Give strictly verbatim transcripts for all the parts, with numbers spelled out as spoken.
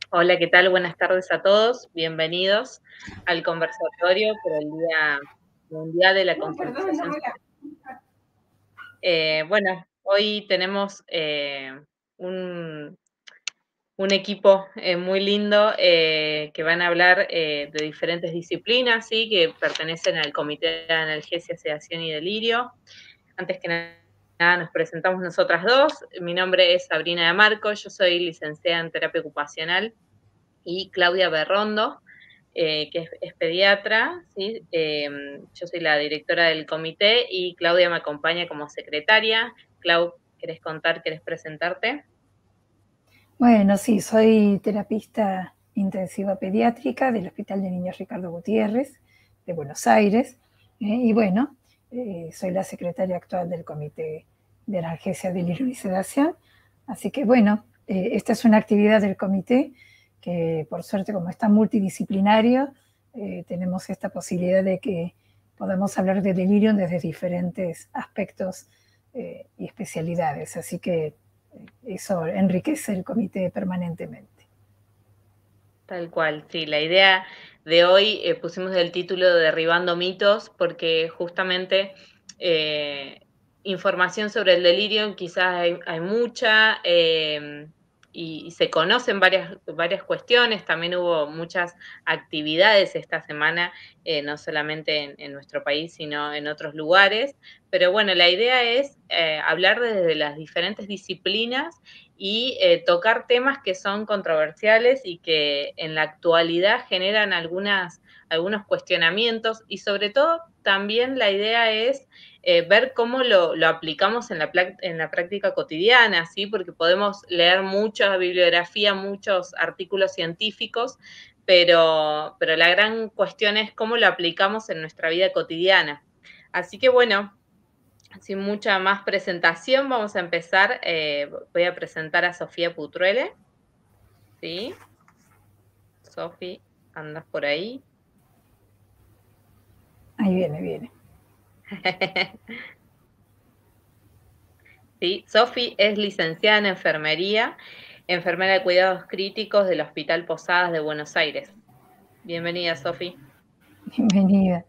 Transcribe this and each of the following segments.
Hola, ¿qué tal? Buenas tardes a todos. Bienvenidos al conversatorio por el Día Mundial de la No, perdón, no Concientización me la... Social. Eh, bueno, hoy tenemos eh, un, un equipo eh, muy lindo eh, que van a hablar eh, de diferentes disciplinas, ¿sí? Que pertenecen al Comité de Analgesia, Sedación y Delirio. Antes que nada, nos presentamos nosotras dos. Mi nombre es Sabrina de Marco, yo soy licenciada en terapia ocupacional, y Claudia Berrondo, eh, que es, es pediatra, ¿sí? Eh, yo soy la directora del comité y Claudia me acompaña como secretaria. Clau, ¿querés contar, querés presentarte? Bueno, sí, soy terapista intensiva pediátrica del Hospital de Niños Ricardo Gutiérrez, de Buenos Aires, eh, y bueno, eh, soy la secretaria actual del Comité de Analgesia, Delirio y Sedación. Así que bueno, eh, esta es una actividad del comité que por suerte, como está multidisciplinario, eh, tenemos esta posibilidad de que podamos hablar de delirio desde diferentes aspectos eh, y especialidades. Así que eso enriquece el comité permanentemente. Tal cual, sí. La idea de hoy eh, pusimos el título de Derribando mitos porque justamente eh, información sobre el delirio quizás hay, hay mucha eh, y, y se conocen varias, varias cuestiones. También hubo muchas actividades esta semana, eh, no solamente en, en nuestro país, sino en otros lugares. Pero bueno, la idea es eh, hablar desde las diferentes disciplinas y eh, tocar temas que son controversiales y que en la actualidad generan algunas, algunos cuestionamientos, y sobre todo también la idea es eh, ver cómo lo, lo aplicamos en la, en la práctica cotidiana, ¿sí? Porque podemos leer mucha bibliografía, muchos artículos científicos, pero, pero la gran cuestión es cómo lo aplicamos en nuestra vida cotidiana. Así que bueno, sin mucha más presentación, vamos a empezar. Eh, voy a presentar a Sofía Putruele. ¿Sí? Sofi, ¿andas por ahí? Ahí viene, viene. Sí, Sofi es licenciada en enfermería, enfermera de cuidados críticos del Hospital Posadas de Buenos Aires. Bienvenida, Sofi. Bienvenida.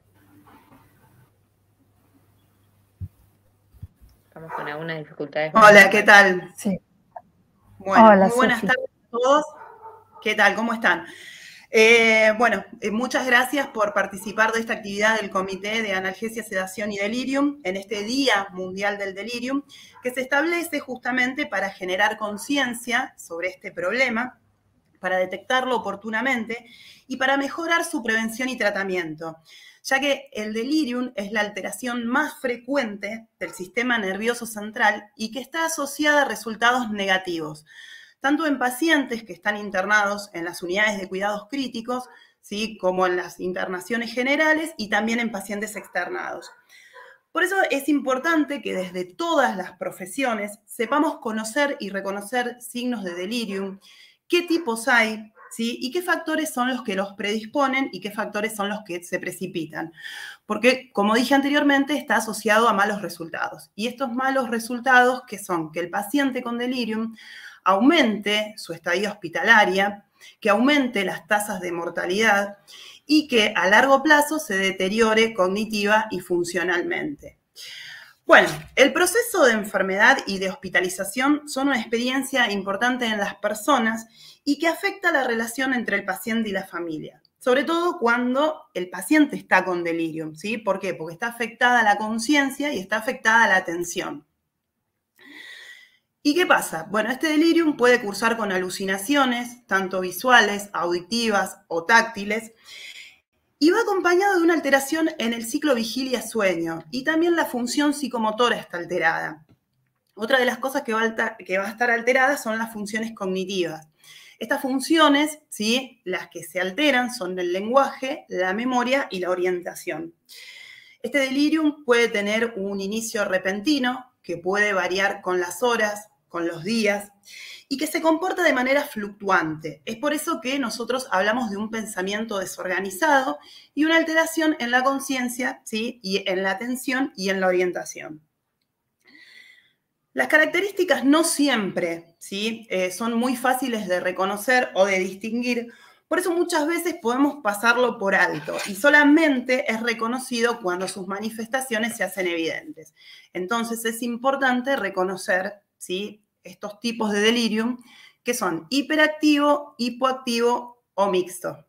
Estamos con algunas dificultades con Hola, nuestra ¿qué red. tal? Sí. Bueno, Hola, muy buenas Sofi. tardes a todos. ¿Qué tal? ¿Cómo están? Eh, bueno, eh, muchas gracias por participar de esta actividad del Comité de Analgesia, Sedación y Delirium en este Día Mundial del Delirium, que se establece justamente para generar conciencia sobre este problema, para detectarlo oportunamente y para mejorar su prevención y tratamiento, ya que el delirium es la alteración más frecuente del sistema nervioso central y que está asociada a resultados negativos, tanto en pacientes que están internados en las unidades de cuidados críticos, ¿sí? Como en las internaciones generales y también en pacientes externados. Por eso es importante que desde todas las profesiones sepamos conocer y reconocer signos de delirium, qué tipos hay, ¿sí? Y qué factores son los que los predisponen y qué factores son los que se precipitan. Porque, como dije anteriormente, está asociado a malos resultados. Y estos malos resultados, que son que el paciente con delirium aumente su estadía hospitalaria, que aumente las tasas de mortalidad y que a largo plazo se deteriore cognitiva y funcionalmente. Bueno, el proceso de enfermedad y de hospitalización son una experiencia importante en las personas y que afecta la relación entre el paciente y la familia, sobre todo cuando el paciente está con delirium, ¿sí? ¿Por qué? Porque está afectada la conciencia y está afectada la atención. ¿Y qué pasa? Bueno, este delirium puede cursar con alucinaciones, tanto visuales, auditivas o táctiles, y va acompañado de una alteración en el ciclo vigilia-sueño, y también la función psicomotora está alterada. Otra de las cosas que va a, que va a estar alterada son las funciones cognitivas. Estas funciones, ¿sí? Las que se alteran son el lenguaje, la memoria y la orientación. Este delirium puede tener un inicio repentino que puede variar con las horas, con los días, y que se comporta de manera fluctuante. Es por eso que nosotros hablamos de un pensamiento desorganizado y una alteración en la conciencia, ¿sí? Y en la atención y en la orientación. Las características no siempre, ¿sí? Eh, son muy fáciles de reconocer o de distinguir, por eso muchas veces podemos pasarlo por alto y solamente es reconocido cuando sus manifestaciones se hacen evidentes. Entonces es importante reconocer, ¿sí?, estos tipos de delirium que son hiperactivo, hipoactivo o mixto.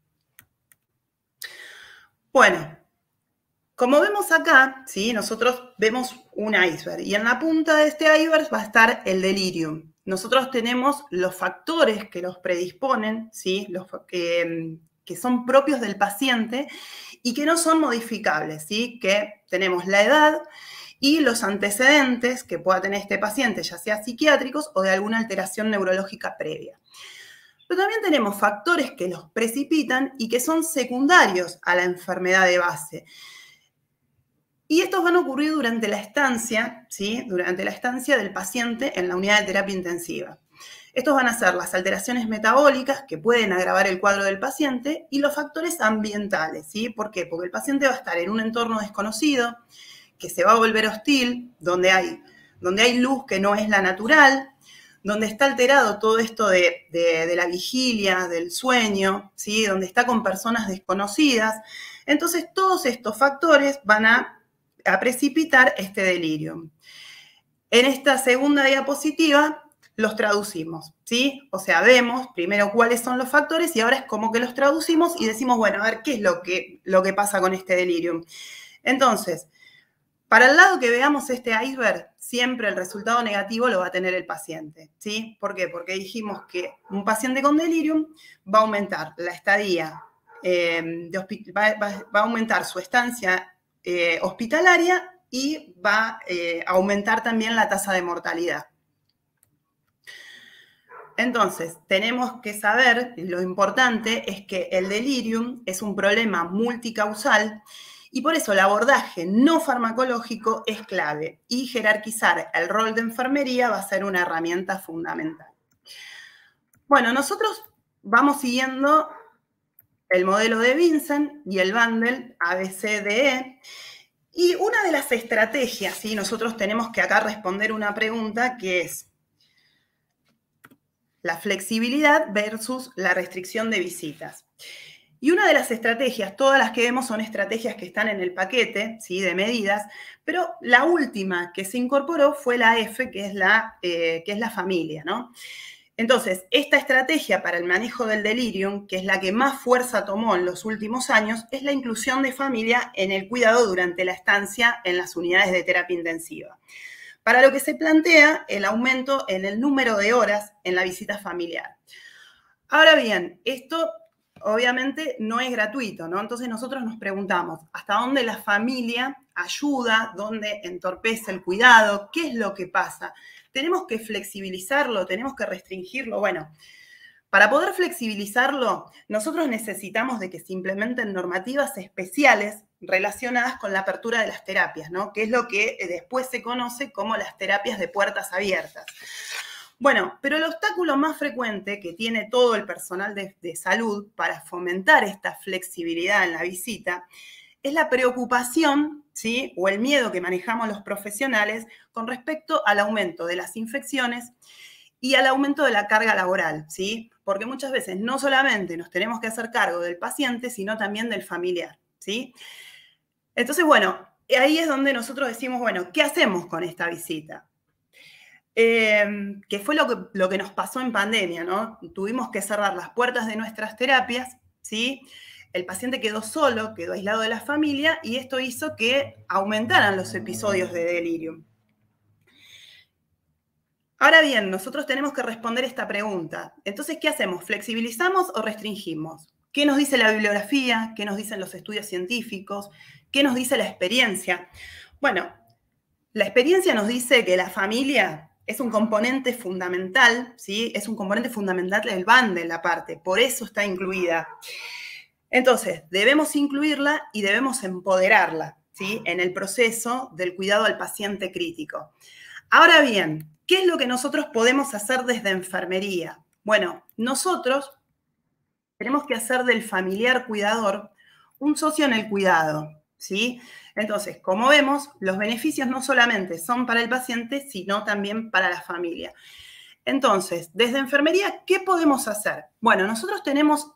Bueno, como vemos acá, ¿sí?, nosotros vemos un iceberg y en la punta de este iceberg va a estar el delirium. Nosotros tenemos los factores que los predisponen, ¿sí?, los que, que son propios del paciente y que no son modificables, ¿sí?, que tenemos la edad y los antecedentes que pueda tener este paciente, ya sea psiquiátricos o de alguna alteración neurológica previa. Pero también tenemos factores que los precipitan y que son secundarios a la enfermedad de base. Y estos van a ocurrir durante la estancia, ¿sí?, durante la estancia del paciente en la unidad de terapia intensiva. Estos van a ser las alteraciones metabólicas que pueden agravar el cuadro del paciente y los factores ambientales, ¿sí? ¿Por qué? Porque el paciente va a estar en un entorno desconocido, que se va a volver hostil, donde hay, donde hay luz que no es la natural, donde está alterado todo esto de, de, de la vigilia, del sueño, ¿sí?, donde está con personas desconocidas. Entonces, todos estos factores van a a precipitar este delirio. En esta segunda diapositiva los traducimos, ¿sí? O sea, vemos primero cuáles son los factores y ahora es como que los traducimos y decimos, bueno, a ver, ¿qué es lo que, lo que pasa con este delirio? Entonces, para el lado que veamos este iceberg, siempre el resultado negativo lo va a tener el paciente, ¿sí? ¿Por qué? Porque dijimos que un paciente con delirium va a aumentar la estadía, eh, de va, va, va a aumentar su estancia Eh, hospitalaria y va eh, a aumentar también la tasa de mortalidad. Entonces, tenemos que saber, lo importante es que el delirium es un problema multicausal y por eso el abordaje no farmacológico es clave y jerarquizar el rol de enfermería va a ser una herramienta fundamental. Bueno, nosotros vamos siguiendo el modelo de Vincent y el bundle A B C D E. Y una de las estrategias, ¿sí?, nosotros tenemos que acá responder una pregunta que es la flexibilidad versus la restricción de visitas. Y una de las estrategias, todas las que vemos son estrategias que están en el paquete, ¿sí?, de medidas, pero la última que se incorporó fue la F, que es la, eh, que es la familia, ¿no? Entonces, esta estrategia para el manejo del delirium, que es la que más fuerza tomó en los últimos años, es la inclusión de familia en el cuidado durante la estancia en las unidades de terapia intensiva. Para lo que se plantea el aumento en el número de horas en la visita familiar. Ahora bien, esto obviamente no es gratuito, ¿no? Entonces nosotros nos preguntamos, ¿hasta dónde la familia ayuda? ¿Dónde entorpece el cuidado? ¿Qué es lo que pasa? ¿Tenemos que flexibilizarlo? ¿Tenemos que restringirlo? Bueno, para poder flexibilizarlo, nosotros necesitamos de que se implementen normativas especiales relacionadas con la apertura de las terapias, ¿no?, que es lo que después se conoce como las terapias de puertas abiertas. Bueno, pero el obstáculo más frecuente que tiene todo el personal de, de salud para fomentar esta flexibilidad en la visita es la preocupación, ¿sí?, o el miedo que manejamos los profesionales con respecto al aumento de las infecciones y al aumento de la carga laboral, ¿sí? Porque muchas veces no solamente nos tenemos que hacer cargo del paciente, sino también del familiar, ¿sí? Entonces, bueno, ahí es donde nosotros decimos, bueno, ¿qué hacemos con esta visita? Eh, que fue lo que, lo que nos pasó en pandemia, ¿no? Tuvimos que cerrar las puertas de nuestras terapias, ¿sí? El paciente quedó solo, quedó aislado de la familia y esto hizo que aumentaran los episodios de delirium. Ahora bien, nosotros tenemos que responder esta pregunta. Entonces, ¿qué hacemos? ¿Flexibilizamos o restringimos? ¿Qué nos dice la bibliografía? ¿Qué nos dicen los estudios científicos? ¿Qué nos dice la experiencia? Bueno, la experiencia nos dice que la familia es un componente fundamental, ¿sí? Es un componente fundamental del bundle, la parte, por eso está incluida. Entonces, debemos incluirla y debemos empoderarla, ¿sí?, en el proceso del cuidado al paciente crítico. Ahora bien, ¿qué es lo que nosotros podemos hacer desde enfermería? Bueno, nosotros tenemos que hacer del familiar cuidador un socio en el cuidado, ¿sí? Entonces, como vemos, los beneficios no solamente son para el paciente, sino también para la familia. Entonces, desde enfermería, ¿qué podemos hacer? Bueno, nosotros tenemos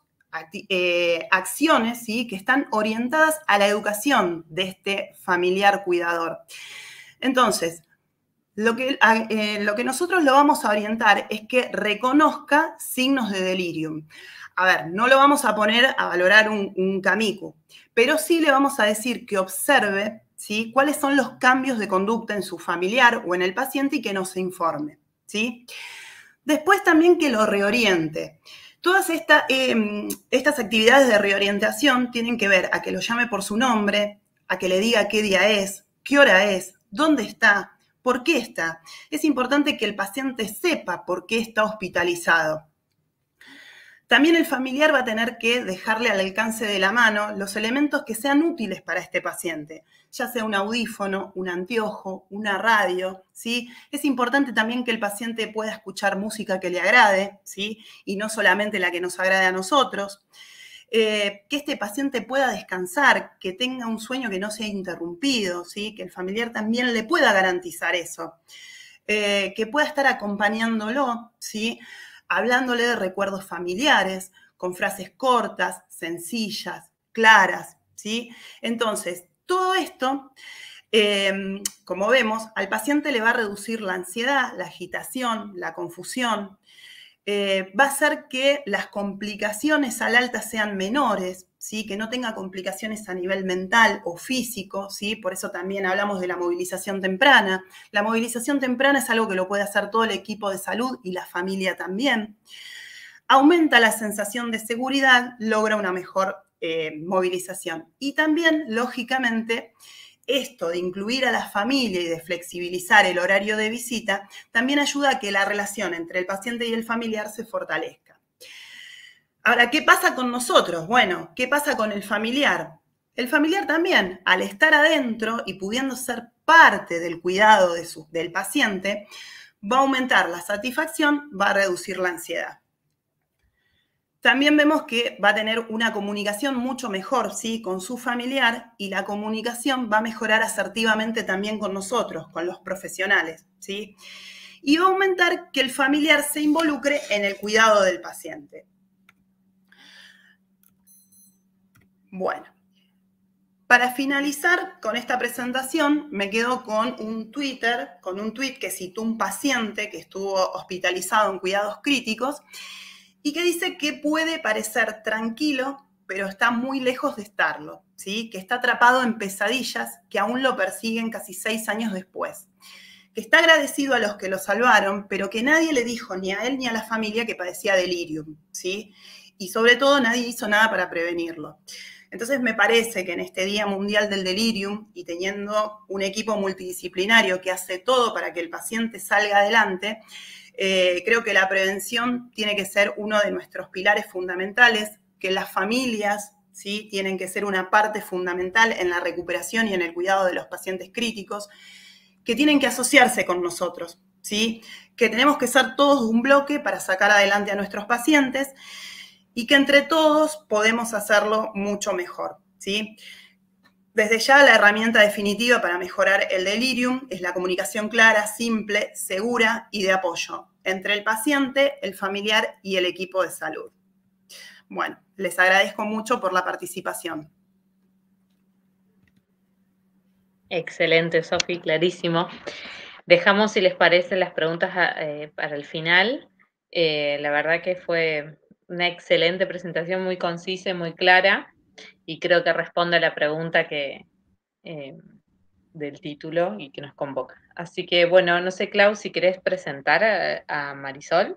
eh, acciones, ¿sí?, que están orientadas a la educación de este familiar cuidador. Entonces, lo que, eh, lo que nosotros lo vamos a orientar es que reconozca signos de delirium. A ver, no lo vamos a poner a valorar un, un camicu, pero sí le vamos a decir que observe, ¿sí?, cuáles son los cambios de conducta en su familiar o en el paciente y que nos informe, ¿sí? Después también que lo reoriente. Todas esta, eh, estas actividades de reorientación tienen que ver a que lo llame por su nombre, a que le diga qué día es, qué hora es, dónde está, por qué está. Es importante que el paciente sepa por qué está hospitalizado. También el familiar va a tener que dejarle al alcance de la mano los elementos que sean útiles para este paciente, ya sea un audífono, un anteojo, una radio, ¿sí? Es importante también que el paciente pueda escuchar música que le agrade, ¿sí?, y no solamente la que nos agrade a nosotros. Eh, que este paciente pueda descansar, que tenga un sueño que no sea interrumpido, ¿sí?, que el familiar también le pueda garantizar eso. Eh, que pueda estar acompañándolo, ¿sí?, hablándole de recuerdos familiares, con frases cortas, sencillas, claras, ¿sí? Entonces, todo esto, eh, como vemos, al paciente le va a reducir la ansiedad, la agitación, la confusión, eh, va a hacer que las complicaciones al alta sean menores, ¿sí?, que no tenga complicaciones a nivel mental o físico, ¿sí? Por eso también hablamos de la movilización temprana. La movilización temprana es algo que lo puede hacer todo el equipo de salud y la familia también. Aumenta la sensación de seguridad, logra una mejor eh, movilización. Y también, lógicamente, esto de incluir a la familia y de flexibilizar el horario de visita también ayuda a que la relación entre el paciente y el familiar se fortalezca. Ahora, ¿qué pasa con nosotros? Bueno, ¿qué pasa con el familiar? El familiar también, al estar adentro y pudiendo ser parte del cuidado de su, del paciente, va a aumentar la satisfacción, va a reducir la ansiedad. También vemos que va a tener una comunicación mucho mejor, ¿sí?, con su familiar, y la comunicación va a mejorar asertivamente también con nosotros, con los profesionales, ¿sí? Y va a aumentar que el familiar se involucre en el cuidado del paciente. Bueno, para finalizar con esta presentación, me quedo con un Twitter, con un tweet que citó un paciente que estuvo hospitalizado en cuidados críticos y que dice que puede parecer tranquilo, pero está muy lejos de estarlo, ¿sí? Que está atrapado en pesadillas que aún lo persiguen casi seis años después. Que está agradecido a los que lo salvaron, pero que nadie le dijo ni a él ni a la familia que padecía delirium, ¿sí? Y sobre todo nadie hizo nada para prevenirlo. Entonces me parece que en este Día Mundial del Delirium y teniendo un equipo multidisciplinario que hace todo para que el paciente salga adelante, eh, creo que la prevención tiene que ser uno de nuestros pilares fundamentales, que las familias, ¿sí?, tienen que ser una parte fundamental en la recuperación y en el cuidado de los pacientes críticos, que tienen que asociarse con nosotros, ¿sí?, que tenemos que ser todos un bloque para sacar adelante a nuestros pacientes y que entre todos podemos hacerlo mucho mejor, ¿sí? Desde ya la herramienta definitiva para mejorar el delirium es la comunicación clara, simple, segura y de apoyo entre el paciente, el familiar y el equipo de salud. Bueno, les agradezco mucho por la participación. Excelente, Sofi, clarísimo. Dejamos, si les parece, las preguntas eh, para el final. Eh, la verdad que fue una excelente presentación, muy concisa y muy clara, y creo que responde a la pregunta que, eh, del título y que nos convoca. Así que, bueno, no sé, Clau, si querés presentar a, a Marisol.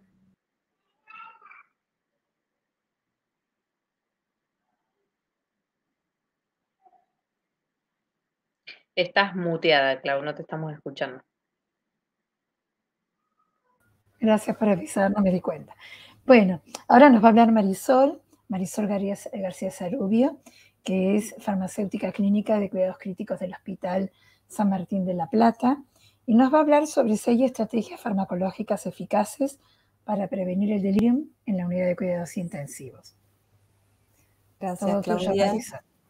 Estás muteada, Clau, no te estamos escuchando. Gracias por avisar, no me di cuenta. Bueno, ahora nos va a hablar Marisol, Marisol García Sarubio, que es farmacéutica clínica de cuidados críticos del Hospital San Martín de la Plata, y nos va a hablar sobre seis estrategias farmacológicas eficaces para prevenir el delirium en la unidad de cuidados intensivos. Gracias, Claudia.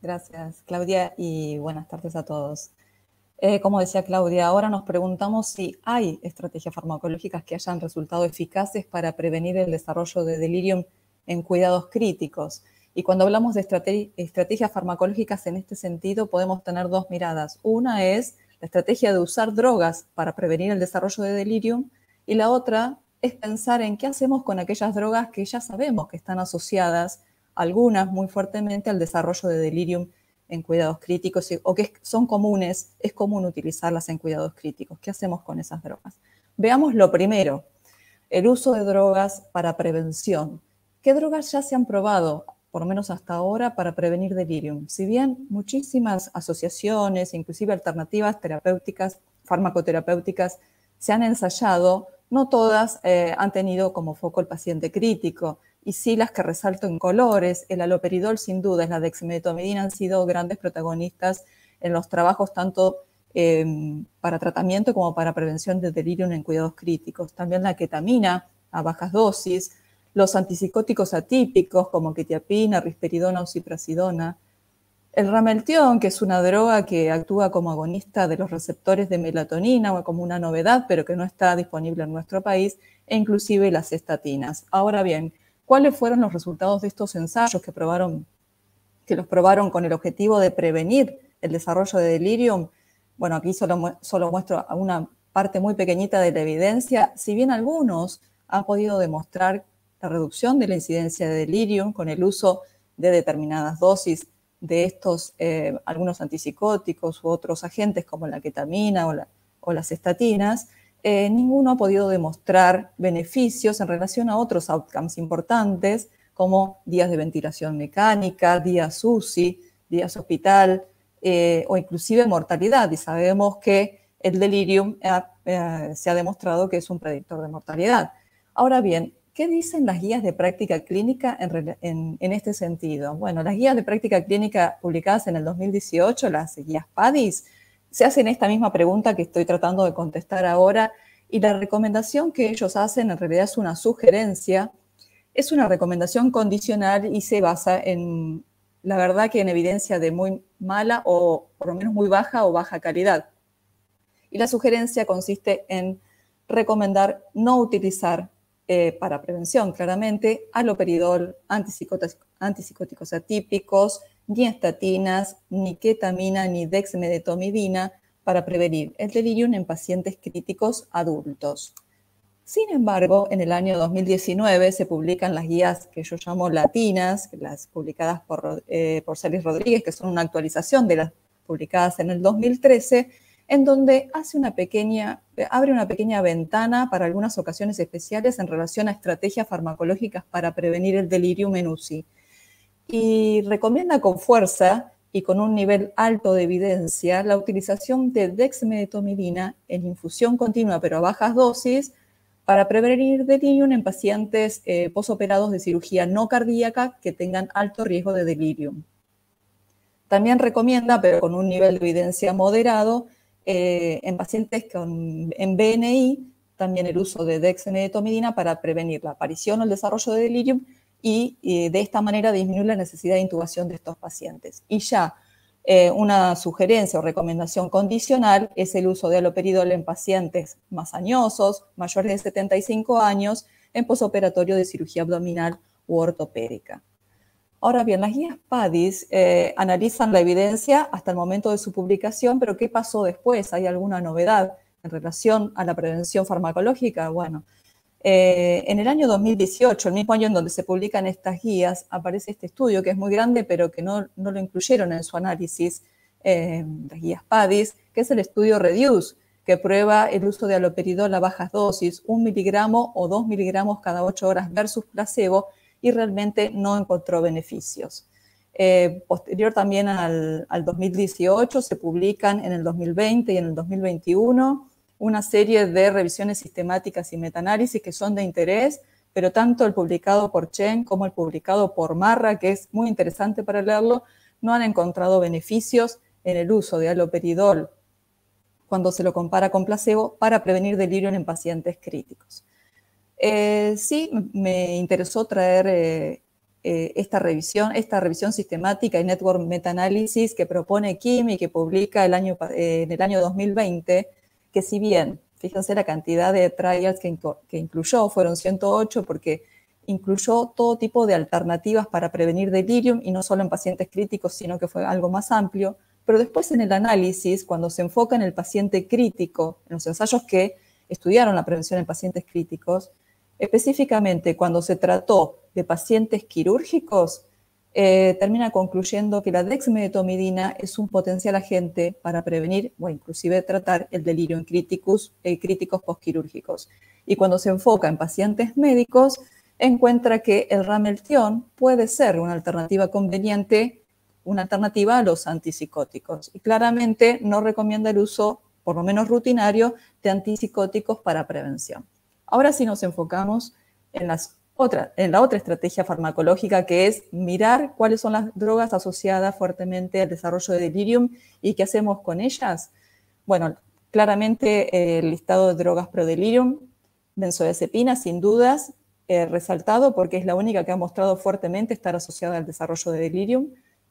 Gracias, Claudia, y buenas tardes a todos. Eh, como decía Claudia, ahora nos preguntamos si hay estrategias farmacológicas que hayan resultado eficaces para prevenir el desarrollo de delirium en cuidados críticos. Y cuando hablamos de estrate- estrategias farmacológicas en este sentido, podemos tener dos miradas. Una es la estrategia de usar drogas para prevenir el desarrollo de delirium, y la otra es pensar en qué hacemos con aquellas drogas que ya sabemos que están asociadas, algunas muy fuertemente, al desarrollo de delirium en cuidados críticos o que son comunes, es común utilizarlas en cuidados críticos. ¿Qué hacemos con esas drogas? Veamos lo primero, el uso de drogas para prevención. ¿Qué drogas ya se han probado, por lo menos hasta ahora, para prevenir delirium? Si bien muchísimas asociaciones, inclusive alternativas terapéuticas, farmacoterapéuticas, se han ensayado, no todas eh, han tenido como foco el paciente crítico. Y sí, las que resalto en colores, el haloperidol sin duda, la dexmedetomidina, han sido grandes protagonistas en los trabajos tanto eh, para tratamiento como para prevención de delirium en cuidados críticos. También la ketamina a bajas dosis, los antipsicóticos atípicos como quetiapina, risperidona o ciprasidona, el rameltión, que es una droga que actúa como agonista de los receptores de melatonina o como una novedad, pero que no está disponible en nuestro país, e inclusive las estatinas. Ahora bien, ¿cuáles fueron los resultados de estos ensayos que, probaron, que los probaron con el objetivo de prevenir el desarrollo de delirium? Bueno, aquí solo, solo muestro una parte muy pequeñita de la evidencia. Si bien algunos han podido demostrar la reducción de la incidencia de delirium con el uso de determinadas dosis de estos, eh, algunos antipsicóticos u otros agentes como la ketamina o, la, o las estatinas, eh, ninguno ha podido demostrar beneficios en relación a otros outcomes importantes como días de ventilación mecánica, días U C I, días hospital eh, o inclusive mortalidad. Y sabemos que el delirium eh, eh, se ha demostrado que es un predictor de mortalidad. Ahora bien, ¿qué dicen las guías de práctica clínica en, en, en este sentido? Bueno, las guías de práctica clínica publicadas en el dos mil dieciocho, las guías PADIS, se hacen esta misma pregunta que estoy tratando de contestar ahora, y la recomendación que ellos hacen en realidad es una sugerencia, es una recomendación condicional y se basa en, la verdad, que en evidencia de muy mala o por lo menos muy baja o baja calidad. Y la sugerencia consiste en recomendar no utilizar Eh, para prevención, claramente, haloperidol, antipsicóticos, antipsicóticos atípicos, ni estatinas, ni ketamina, ni dexmedetomidina para prevenir el delirium en pacientes críticos adultos. Sin embargo, en el año dos mil diecinueve se publican las guías que yo llamo latinas, las publicadas por, eh, por Celis Rodríguez, que son una actualización de las publicadas en el dos mil trece, en donde hace una pequeña, abre una pequeña ventana para algunas ocasiones especiales en relación a estrategias farmacológicas para prevenir el delirium en U C I. Y recomienda con fuerza y con un nivel alto de evidencia la utilización de dexmedetomidina en infusión continua, pero a bajas dosis, para prevenir delirium en pacientes eh, posoperados de cirugía no cardíaca que tengan alto riesgo de delirium. También recomienda, pero con un nivel de evidencia moderado, Eh, en pacientes con, en B N I, también el uso de dexmedetomidina para prevenir la aparición o el desarrollo de delirium y, y de esta manera disminuir la necesidad de intubación de estos pacientes. Y ya eh, una sugerencia o recomendación condicional es el uso de haloperidol en pacientes más añosos, mayores de setenta y cinco años, en posoperatorio de cirugía abdominal u ortopédica. Ahora bien, las guías PADIS eh, analizan la evidencia hasta el momento de su publicación, pero ¿qué pasó después? ¿Hay alguna novedad en relación a la prevención farmacológica? Bueno, eh, en el año dos mil dieciocho, el mismo año en donde se publican estas guías, aparece este estudio que es muy grande, pero que no, no lo incluyeron en su análisis, eh, las guías PADIS, que es el estudio REDUCE, que prueba el uso de haloperidol a bajas dosis, un miligramo o dos miligramos cada ocho horas versus placebo, y realmente no encontró beneficios. Eh, posterior también al, al dos mil dieciocho se publican en el dos mil veinte y en el dos mil veintiuno una serie de revisiones sistemáticas y metaanálisis que son de interés, pero tanto el publicado por Chen como el publicado por Marra, que es muy interesante para leerlo, no han encontrado beneficios en el uso de haloperidol cuando se lo compara con placebo para prevenir delirium en pacientes críticos. Eh, sí, me interesó traer eh, eh, esta revisión, esta revisión sistemática y network meta-análisis que propone Kim y que publica el año, eh, en el año dos mil veinte, que si bien, fíjense la cantidad de trials que, que incluyó, fueron ciento ocho, porque incluyó todo tipo de alternativas para prevenir delirium, y no solo en pacientes críticos, sino que fue algo más amplio. Pero después en el análisis, cuando se enfoca en el paciente crítico, en los ensayos que estudiaron la prevención en pacientes críticos, específicamente cuando se trató de pacientes quirúrgicos, eh, termina concluyendo que la dexmedetomidina es un potencial agente para prevenir o inclusive tratar el delirium criticus, eh, críticos postquirúrgicos. Y cuando se enfoca en pacientes médicos, encuentra que el rameltión puede ser una alternativa conveniente, una alternativa a los antipsicóticos. Y claramente no recomienda el uso, por lo menos rutinario, de antipsicóticos para prevención. Ahora sí nos enfocamos en, las otra, en la otra estrategia farmacológica, que es mirar cuáles son las drogas asociadas fuertemente al desarrollo de delirium y qué hacemos con ellas. Bueno, claramente el listado de drogas pro delirium, benzodiazepina, sin dudas, eh, resaltado porque es la única que ha mostrado fuertemente estar asociada al desarrollo de delirium.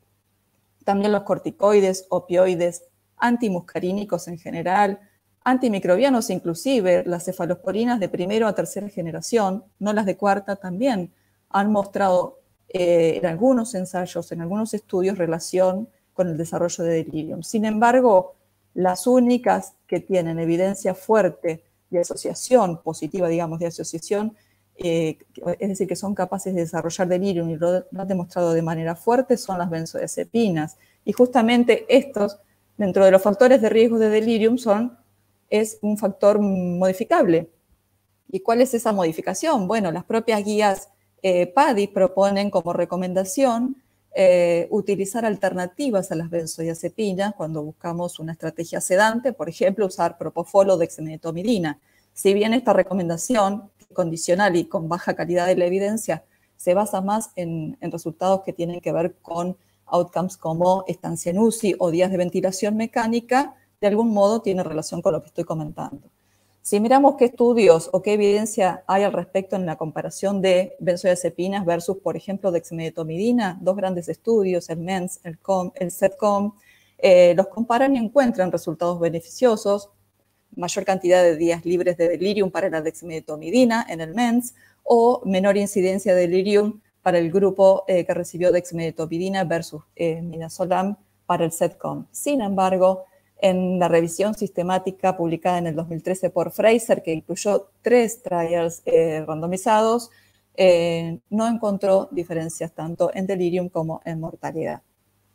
También los corticoides, opioides, antimuscarínicos en general, antimicrobianos inclusive, las cefalosporinas de primera a tercera generación, no las de cuarta también, han mostrado eh, en algunos ensayos, en algunos estudios, relación con el desarrollo de delirium. Sin embargo, las únicas que tienen evidencia fuerte de asociación positiva, digamos, de asociación, eh, es decir, que son capaces de desarrollar delirium y lo han demostrado de manera fuerte, son las benzodiazepinas. Y justamente estos, dentro de los factores de riesgo de delirium, son, es un factor modificable. ¿Y cuál es esa modificación? Bueno, las propias guías eh, P A D I proponen como recomendación eh, utilizar alternativas a las benzodiazepinas cuando buscamos una estrategia sedante, por ejemplo, usar propofol o dexmedetomidina. Si bien esta recomendación condicional y con baja calidad de la evidencia se basa más en, en resultados que tienen que ver con outcomes como estancia en U C I o días de ventilación mecánica, de algún modo tiene relación con lo que estoy comentando. Si miramos qué estudios o qué evidencia hay al respecto en la comparación de benzodiazepinas versus, por ejemplo, dexmedetomidina, dos grandes estudios, el MENS, el, COM, el SETCOM, eh, los comparan y encuentran resultados beneficiosos, mayor cantidad de días libres de delirium para la dexmedetomidina en el MENS, o menor incidencia de delirium para el grupo eh, que recibió dexmedetomidina versus eh, midazolam para el SETCOM. Sin embargo, en la revisión sistemática publicada en el dos mil trece por Fraser, que incluyó tres trials eh, randomizados, eh, no encontró diferencias tanto en delirium como en mortalidad.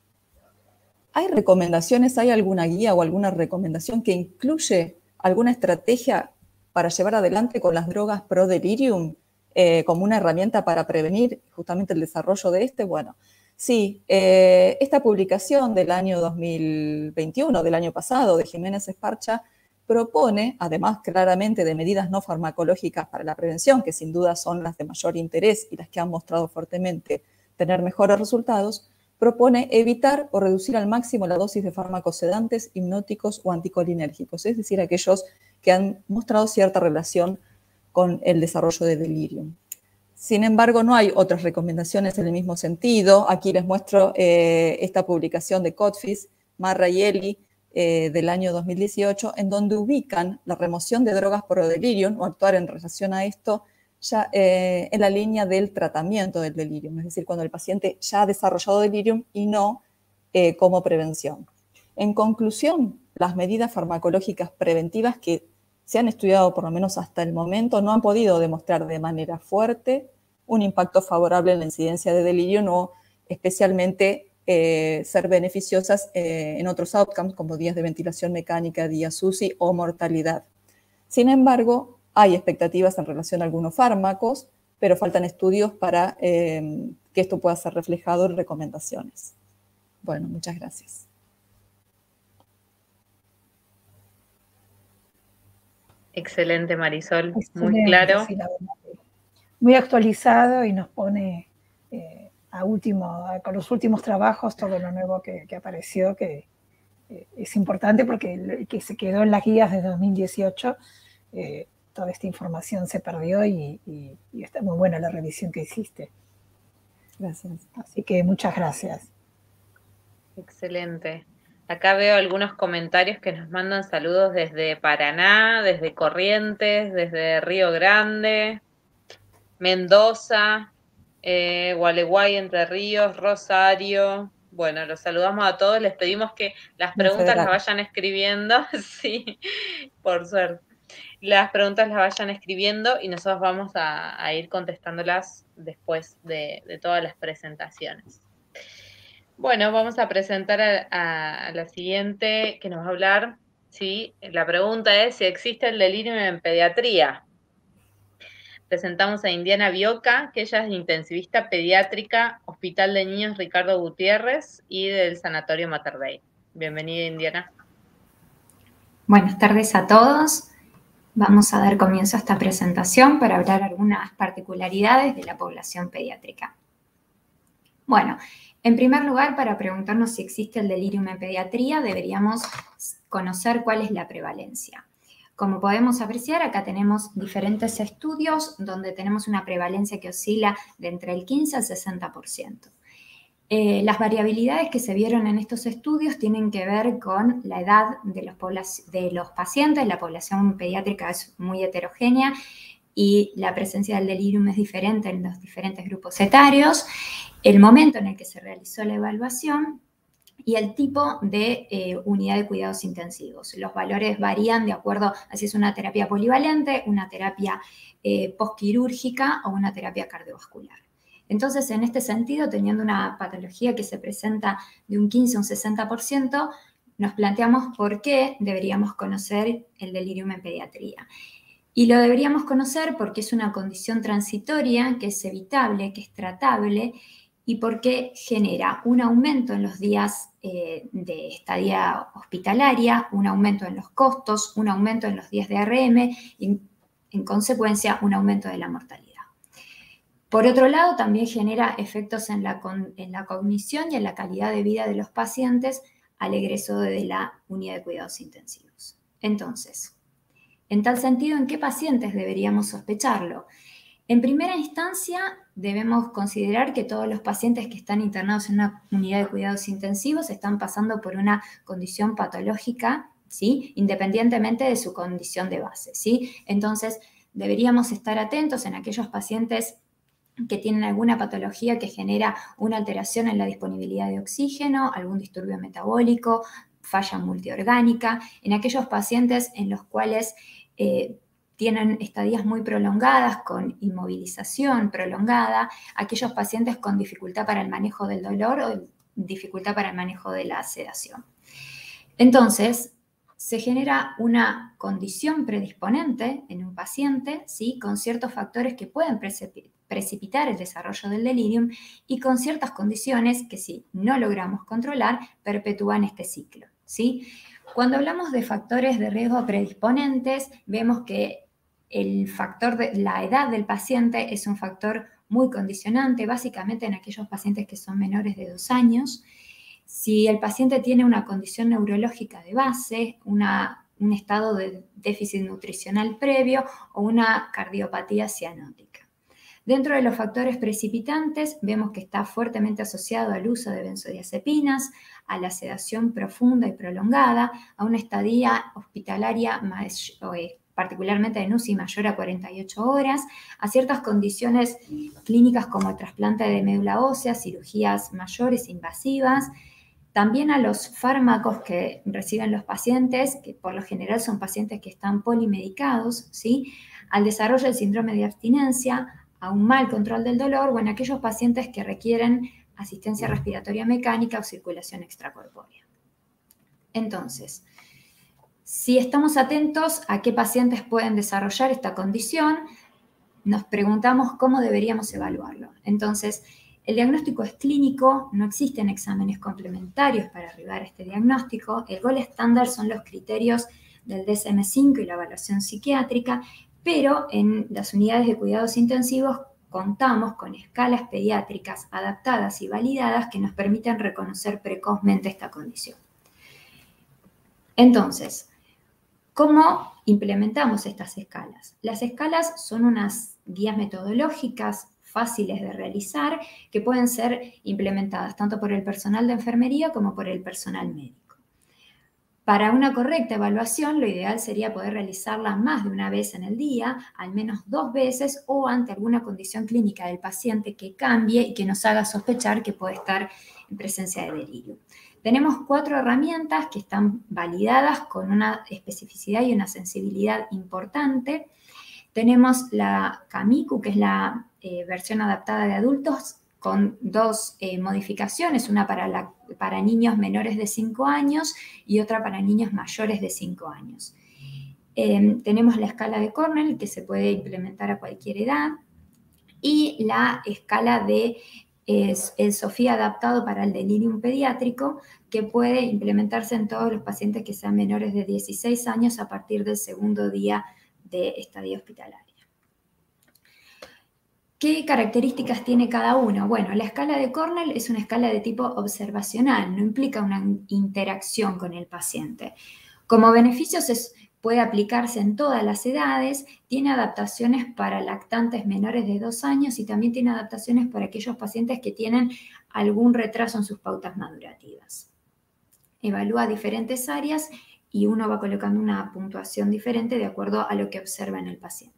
¿Hay recomendaciones, hay alguna guía o alguna recomendación que incluye alguna estrategia para llevar adelante con las drogas pro delirium eh, como una herramienta para prevenir justamente el desarrollo de este? Bueno, sí, eh, esta publicación del año dos mil veintiuno, del año pasado, de Jiménez Esparcha, propone, además claramente de medidas no farmacológicas para la prevención, que sin duda son las de mayor interés y las que han mostrado fuertemente tener mejores resultados, propone evitar o reducir al máximo la dosis de fármacos sedantes, hipnóticos o anticolinérgicos, es decir, aquellos que han mostrado cierta relación con el desarrollo de delirium. Sin embargo, no hay otras recomendaciones en el mismo sentido. Aquí les muestro eh, esta publicación de Kotfis, Marra y Eli, eh, del año dos mil dieciocho, en donde ubican la remoción de drogas pro delirium o actuar en relación a esto ya eh, en la línea del tratamiento del delirium, es decir, cuando el paciente ya ha desarrollado delirium y no eh, como prevención. En conclusión, las medidas farmacológicas preventivas que se han estudiado por lo menos hasta el momento no han podido demostrar de manera fuerte un impacto favorable en la incidencia de delirium o especialmente eh, ser beneficiosas eh, en otros outcomes como días de ventilación mecánica, días U C I o mortalidad. Sin embargo, hay expectativas en relación a algunos fármacos, pero faltan estudios para eh, que esto pueda ser reflejado en recomendaciones. Bueno, muchas gracias. Excelente, Marisol, Excelente, muy claro. Sí, la verdad, muy actualizado y nos pone eh, a último, a, con los últimos trabajos todo lo nuevo que, que apareció, que eh, es importante porque que se quedó en las guías de dos mil dieciocho, eh, toda esta información se perdió y, y, y está muy buena la revisión que hiciste. Gracias. Así que muchas gracias. Excelente. Acá veo algunos comentarios que nos mandan saludos desde Paraná, desde Corrientes, desde Río Grande, Mendoza, eh, Gualeguay, Entre Ríos, Rosario. Bueno, los saludamos a todos, les pedimos que las preguntas las vayan escribiendo, sí, por suerte. Las preguntas las vayan escribiendo y nosotros vamos a, a ir contestándolas después de, de todas las presentaciones. Bueno, vamos a presentar a, a, a la siguiente que nos va a hablar. ¿Sí? La pregunta es si existe el delirio en pediatría. Presentamos a Indiana Bioca, que ella es intensivista pediátrica, Hospital de Niños Ricardo Gutiérrez y del Sanatorio Mater Dei. Bienvenida, Indiana. Buenas tardes a todos. Vamos a dar comienzo a esta presentación para hablar algunas particularidades de la población pediátrica. Bueno, en primer lugar, para preguntarnos si existe el delirium en pediatría, deberíamos conocer cuál es la prevalencia. Como podemos apreciar, acá tenemos diferentes estudios donde tenemos una prevalencia que oscila de entre el quince al sesenta por ciento. Eh, las variabilidades que se vieron en estos estudios tienen que ver con la edad de los, de los pacientes. La población pediátrica es muy heterogénea y la presencia del delirium es diferente en los diferentes grupos etarios, el momento en el que se realizó la evaluación y el tipo de eh, unidad de cuidados intensivos. Los valores varían de acuerdo a si es una terapia polivalente, una terapia eh, postquirúrgica o una terapia cardiovascular. Entonces, en este sentido, teniendo una patología que se presenta de un quince a un sesenta por ciento, nos planteamos por qué deberíamos conocer el delirium en pediatría. Y lo deberíamos conocer porque es una condición transitoria que es evitable, que es tratable y porque genera un aumento en los días eh, de estadía hospitalaria, un aumento en los costos, un aumento en los días de R M y, en consecuencia, un aumento de la mortalidad. Por otro lado, también genera efectos en la, en la cognición y en la calidad de vida de los pacientes al egreso de la unidad de cuidados intensivos. Entonces, en tal sentido, ¿en qué pacientes deberíamos sospecharlo? En primera instancia, debemos considerar que todos los pacientes que están internados en una unidad de cuidados intensivos están pasando por una condición patológica, ¿sí? Independientemente de su condición de base, ¿sí? Entonces, deberíamos estar atentos en aquellos pacientes que tienen alguna patología que genera una alteración en la disponibilidad de oxígeno, algún disturbio metabólico, falla multiorgánica, en aquellos pacientes en los cuales eh, tienen estadías muy prolongadas con inmovilización prolongada, aquellos pacientes con dificultad para el manejo del dolor o dificultad para el manejo de la sedación. Entonces, se genera una condición predisponente en un paciente, ¿sí? Con ciertos factores que pueden precipitar el desarrollo del delirium y con ciertas condiciones que si no logramos controlar, perpetúan este ciclo, ¿sí? Cuando hablamos de factores de riesgo predisponentes, vemos que el factor de la edad del paciente es un factor muy condicionante, básicamente en aquellos pacientes que son menores de dos años. Si el paciente tiene una condición neurológica de base, una, un estado de déficit nutricional previo o una cardiopatía cianótica. Dentro de los factores precipitantes, vemos que está fuertemente asociado al uso de benzodiazepinas, a la sedación profunda y prolongada, a una estadía hospitalaria más, eh, particularmente en U C I mayor a cuarenta y ocho horas, a ciertas condiciones clínicas como el trasplante de médula ósea, cirugías mayores invasivas, también a los fármacos que reciben los pacientes, que por lo general son pacientes que están polimedicados, ¿sí? Al desarrollo del síndrome de abstinencia, a un mal control del dolor o en aquellos pacientes que requieren asistencia respiratoria mecánica o circulación extracorpórea. Entonces, si estamos atentos a qué pacientes pueden desarrollar esta condición, nos preguntamos cómo deberíamos evaluarlo. Entonces, el diagnóstico es clínico, no existen exámenes complementarios para arribar a este diagnóstico. El gold estándar son los criterios del D S M cinco y la evaluación psiquiátrica, pero en las unidades de cuidados intensivos contamos con escalas pediátricas adaptadas y validadas que nos permiten reconocer precozmente esta condición. Entonces, ¿cómo implementamos estas escalas? Las escalas son unas guías metodológicas fáciles de realizar que pueden ser implementadas tanto por el personal de enfermería como por el personal médico. Para una correcta evaluación, lo ideal sería poder realizarla más de una vez en el día, al menos dos veces, o ante alguna condición clínica del paciente que cambie y que nos haga sospechar que puede estar en presencia de delirio. Tenemos cuatro herramientas que están validadas con una especificidad y una sensibilidad importante. Tenemos la Camicu, que es la eh, versión adaptada de adultos, con dos eh, modificaciones, una para, la, para niños menores de cinco años y otra para niños mayores de cinco años. Eh, tenemos la escala de Cornell, que se puede implementar a cualquier edad, y la escala de eh, el Sofía adaptado para el delirium pediátrico, que puede implementarse en todos los pacientes que sean menores de dieciséis años a partir del segundo día de estadía hospitalaria. ¿Qué características tiene cada uno? Bueno, la escala de Cornell es una escala de tipo observacional, no implica una interacción con el paciente. Como beneficios es, puede aplicarse en todas las edades, tiene adaptaciones para lactantes menores de dos años y también tiene adaptaciones para aquellos pacientes que tienen algún retraso en sus pautas madurativas. Evalúa diferentes áreas y uno va colocando una puntuación diferente de acuerdo a lo que observa en el paciente.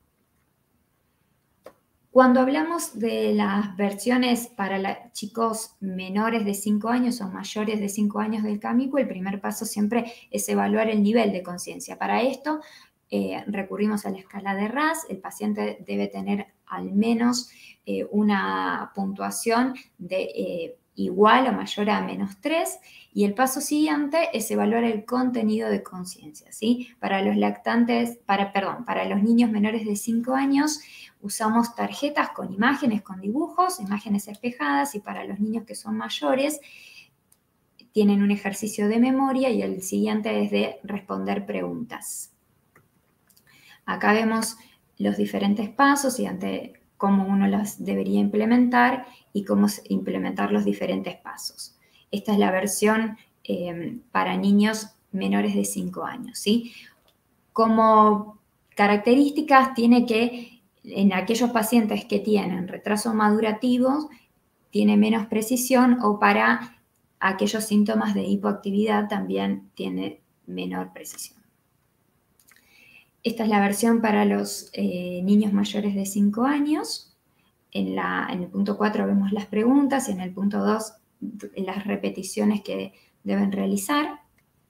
Cuando hablamos de las versiones para la, chicos menores de cinco años o mayores de cinco años del Camicu, el primer paso siempre es evaluar el nivel de conciencia. Para esto eh, recurrimos a la escala de R A S. El paciente debe tener al menos eh, una puntuación de eh, igual o mayor a menos tres. Y el paso siguiente es evaluar el contenido de conciencia, ¿sí? Para los lactantes, para, perdón, para los niños menores de cinco años, usamos tarjetas con imágenes, con dibujos, imágenes espejadas, y para los niños que son mayores tienen un ejercicio de memoria y el siguiente es de responder preguntas. Acá vemos los diferentes pasos y ante cómo uno las debería implementar y cómo implementar los diferentes pasos. Esta es la versión eh, para niños menores de cinco años, ¿sí? Como características tiene que en aquellos pacientes que tienen retraso madurativo, tiene menos precisión, o para aquellos síntomas de hipoactividad también tiene menor precisión. Esta es la versión para los eh, niños mayores de cinco años. En, la, en el punto cuatro vemos las preguntas y en el punto dos las repeticiones que deben realizar.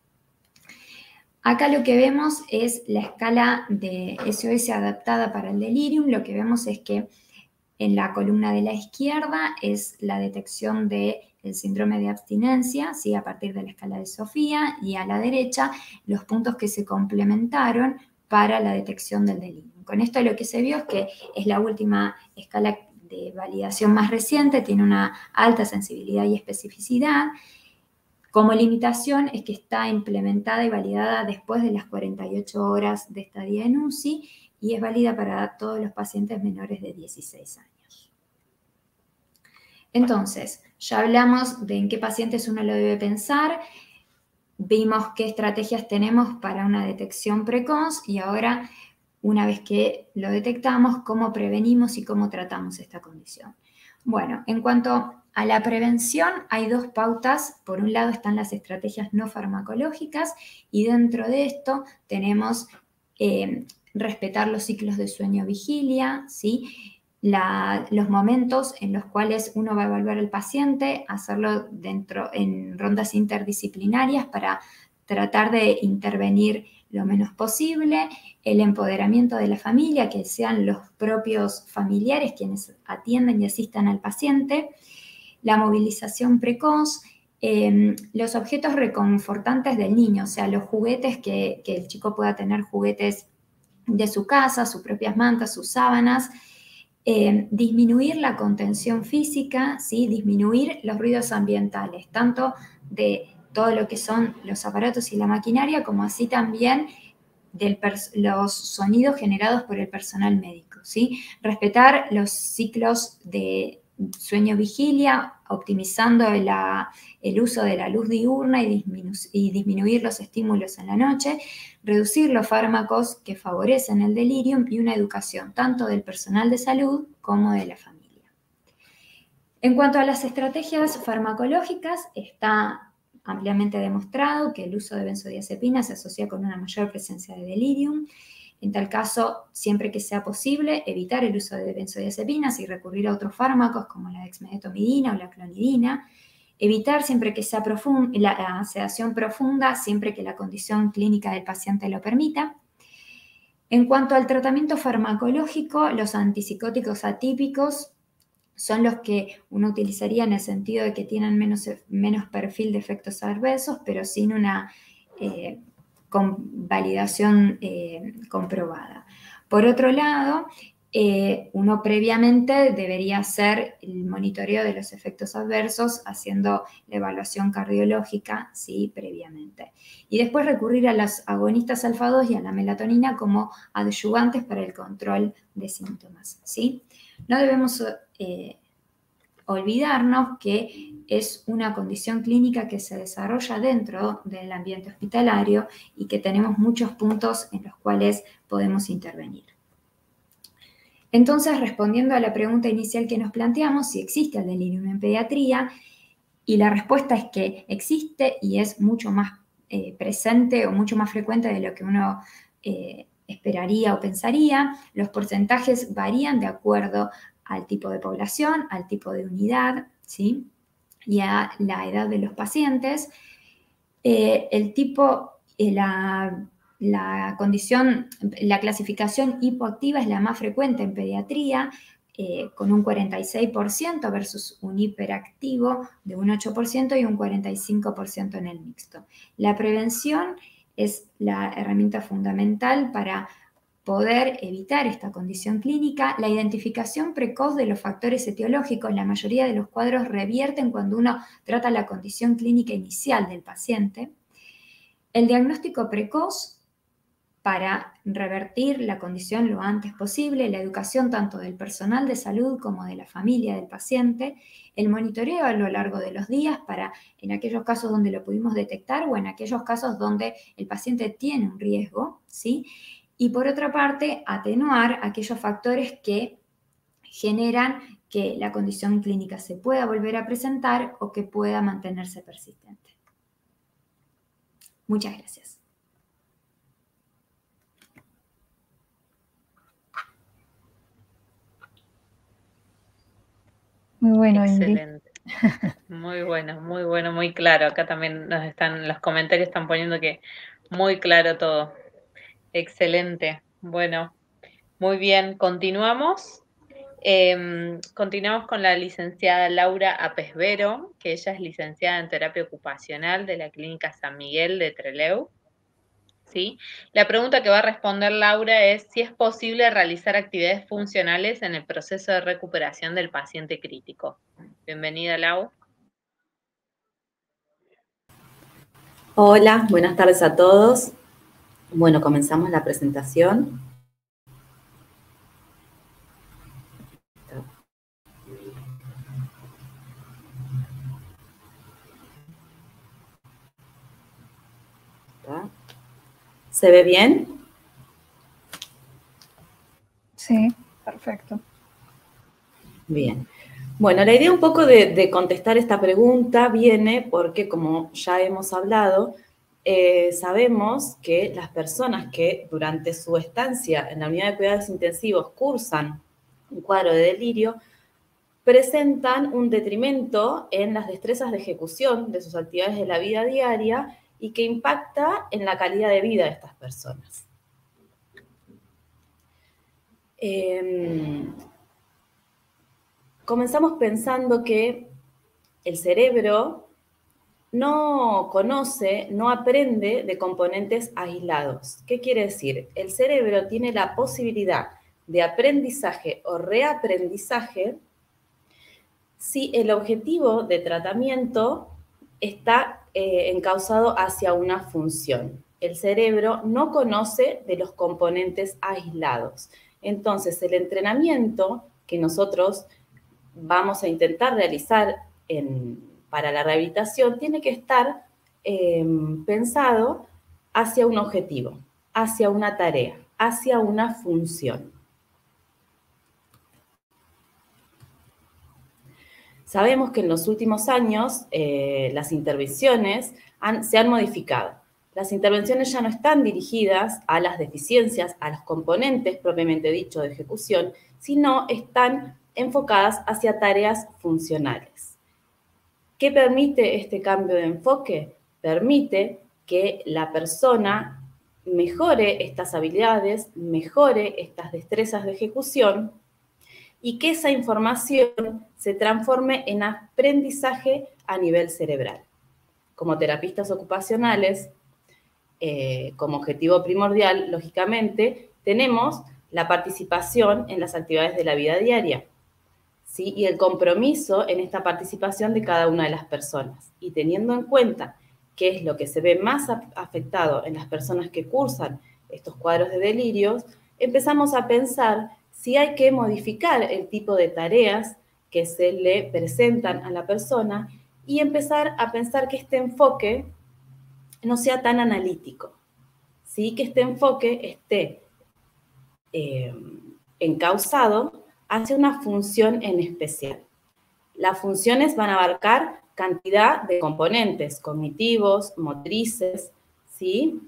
Acá lo que vemos es la escala de S O S adaptada para el delirium. Lo que vemos es que en la columna de la izquierda es la detección del síndrome de abstinencia, ¿sí? A partir de la escala de Sofía, y a la derecha los puntos que se complementaron para la detección del delirium. Con esto lo que se vio es que es la última escala de validación más reciente, tiene una alta sensibilidad y especificidad. Como limitación es que está implementada y validada después de las cuarenta y ocho horas de estadía en U C I y es válida para todos los pacientes menores de dieciséis años. Entonces, ya hablamos de en qué pacientes uno lo debe pensar, vimos qué estrategias tenemos para una detección precoz y ahora, una vez que lo detectamos, cómo prevenimos y cómo tratamos esta condición. Bueno, en cuanto a la prevención hay dos pautas. Por un lado están las estrategias no farmacológicas y dentro de esto tenemos eh, respetar los ciclos de sueño-vigilia, ¿sí? La, los momentos en los cuales uno va a evaluar al paciente, hacerlo dentro en rondas interdisciplinarias para tratar de intervenir lo menos posible, el empoderamiento de la familia, que sean los propios familiares quienes atienden y asistan al paciente, la movilización precoz, eh, los objetos reconfortantes del niño, o sea, los juguetes que, que el chico pueda tener, juguetes de su casa, sus propias mantas, sus sábanas, eh, disminuir la contención física, ¿sí? Disminuir los ruidos ambientales, tanto de todo lo que son los aparatos y la maquinaria, como así también de los sonidos generados por el personal médico, ¿sí? Respetar los ciclos de sueño-vigilia, optimizando la, el uso de la luz diurna y, disminu y disminuir los estímulos en la noche, reducir los fármacos que favorecen el delirium y una educación tanto del personal de salud como de la familia. En cuanto a las estrategias farmacológicas, está ampliamente demostrado que el uso de benzodiazepinas se asocia con una mayor presencia de delirium. En tal caso, siempre que sea posible, evitar el uso de benzodiazepinas y recurrir a otros fármacos como la dexmedetomidina o la clonidina. Evitar siempre que sea profunda, la, la sedación profunda, siempre que la condición clínica del paciente lo permita. En cuanto al tratamiento farmacológico, los antipsicóticos atípicos son los que uno utilizaría en el sentido de que tienen menos, menos perfil de efectos adversos, pero sin una eh, con validación eh, comprobada. Por otro lado, eh, uno previamente debería hacer el monitoreo de los efectos adversos haciendo la evaluación cardiológica, ¿sí? Previamente. Y después recurrir a los agonistas alfa dos y a la melatonina como adyuvantes para el control de síntomas, ¿sí? No debemos eh, olvidarnos que es una condición clínica que se desarrolla dentro del ambiente hospitalario y que tenemos muchos puntos en los cuales podemos intervenir. Entonces, respondiendo a la pregunta inicial que nos planteamos, si existe el delirium en pediatría, y la respuesta es que existe y es mucho más eh, presente o mucho más frecuente de lo que uno eh, esperaría o pensaría. Los porcentajes varían de acuerdo al tipo de población, al tipo de unidad, ¿sí? Y a la edad de los pacientes. Eh, el tipo, eh, la, la condición, la clasificación hipoactiva es la más frecuente en pediatría, eh, con un cuarenta y seis por ciento versus un hiperactivo de un ocho por ciento y un cuarenta y cinco por ciento en el mixto. La prevención es la herramienta fundamental para poder evitar esta condición clínica. La identificación precoz de los factores etiológicos, la mayoría de los cuadros revierten cuando uno trata la condición clínica inicial del paciente. El diagnóstico precoz para revertir la condición lo antes posible, la educación tanto del personal de salud como de la familia del paciente, el monitoreo a lo largo de los días para en aquellos casos donde lo pudimos detectar o en aquellos casos donde el paciente tiene un riesgo, ¿sí? Y por otra parte, atenuar aquellos factores que generan que la condición clínica se pueda volver a presentar o que pueda mantenerse persistente. Muchas gracias. Muy bueno, Excelente. Muy bueno, muy bueno, muy claro. Acá también nos están, los comentarios están poniendo que muy claro todo. Excelente. Bueno, muy bien. Continuamos. Eh, continuamos con la licenciada Laura Apesvero, que ella es licenciada en terapia ocupacional de la Clínica San Miguel de Trelew. ¿Sí? La pregunta que va a responder Laura es si es posible realizar actividades funcionales en el proceso de recuperación del paciente crítico. Bienvenida, Lau. Hola, buenas tardes a todos. Bueno, comenzamos la presentación. ¿Se ve bien? Sí, perfecto. Bien. Bueno, la idea un poco de, de contestar esta pregunta viene porque, como ya hemos hablado, eh, sabemos que las personas que durante su estancia en la unidad de cuidados intensivos cursan un cuadro de delirio, presentan un detrimento en las destrezas de ejecución de sus actividades de la vida diaria y que impacta en la calidad de vida de estas personas. Eh, comenzamos pensando que el cerebro no conoce, no aprende de componentes aislados. ¿Qué quiere decir? El cerebro tiene la posibilidad de aprendizaje o reaprendizaje si el objetivo de tratamiento está eh, encauzado hacia una función. El cerebro no conoce de los componentes aislados. Entonces, el entrenamiento que nosotros vamos a intentar realizar en, para la rehabilitación tiene que estar eh, pensado hacia un objetivo, hacia una tarea, hacia una función. Sabemos que en los últimos años eh, las intervenciones han, se han modificado. Las intervenciones ya no están dirigidas a las deficiencias, a los componentes propiamente dicho de ejecución, sino están enfocadas hacia tareas funcionales. ¿Qué permite este cambio de enfoque? Permite que la persona mejore estas habilidades, mejore estas destrezas de ejecución y que esa información se transforme en aprendizaje a nivel cerebral. Como terapistas ocupacionales, eh, como objetivo primordial, lógicamente, tenemos la participación en las actividades de la vida diaria, ¿sí? Y el compromiso en esta participación de cada una de las personas. Y teniendo en cuenta qué es lo que se ve más afectado en las personas que cursan estos cuadros de delirios, empezamos a pensar si hay que modificar el tipo de tareas que se le presentan a la persona y empezar a pensar que este enfoque no sea tan analítico, ¿sí? Que este enfoque esté eh, encauzado hacia una función en especial. Las funciones van a abarcar cantidad de componentes cognitivos, motrices, ¿sí?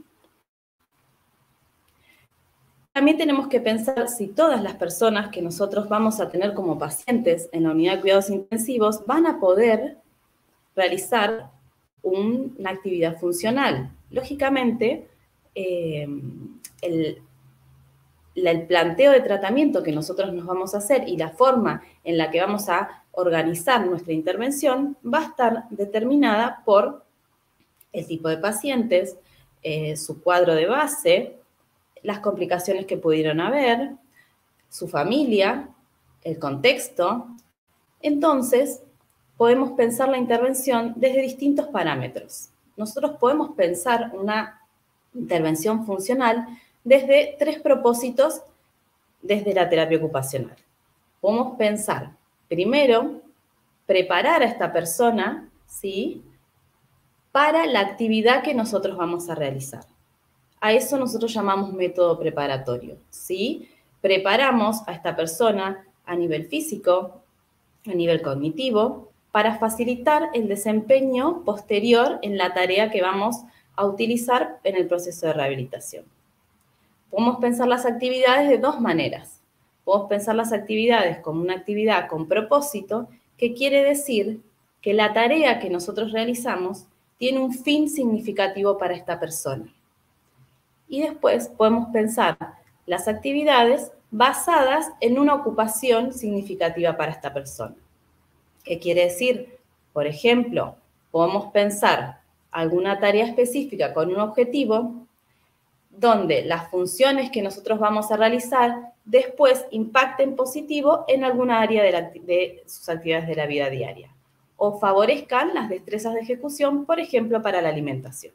También tenemos que pensar si todas las personas que nosotros vamos a tener como pacientes en la unidad de cuidados intensivos van a poder realizar un, una actividad funcional. Lógicamente, eh, el, el planteo de tratamiento que nosotros nos vamos a hacer y la forma en la que vamos a organizar nuestra intervención va a estar determinada por el tipo de pacientes, eh, su cuadro de base, las complicaciones que pudieron haber, su familia, el contexto. Entonces, podemos pensar la intervención desde distintos parámetros. Nosotros podemos pensar una intervención funcional desde tres propósitos desde la terapia ocupacional. Podemos pensar, primero, preparar a esta persona, ¿sí?, para la actividad que nosotros vamos a realizar. A eso nosotros llamamos método preparatorio, ¿sí? Preparamos a esta persona a nivel físico, a nivel cognitivo, para facilitar el desempeño posterior en la tarea que vamos a utilizar en el proceso de rehabilitación. Podemos pensar las actividades de dos maneras. Podemos pensar las actividades como una actividad con propósito, que quiere decir que la tarea que nosotros realizamos tiene un fin significativo para esta persona. Y después podemos pensar las actividades basadas en una ocupación significativa para esta persona. ¿Qué quiere decir? Por ejemplo, podemos pensar alguna tarea específica con un objetivo donde las funciones que nosotros vamos a realizar después impacten positivo en alguna área de, la, de sus actividades de la vida diaria o favorezcan las destrezas de ejecución, por ejemplo, para la alimentación.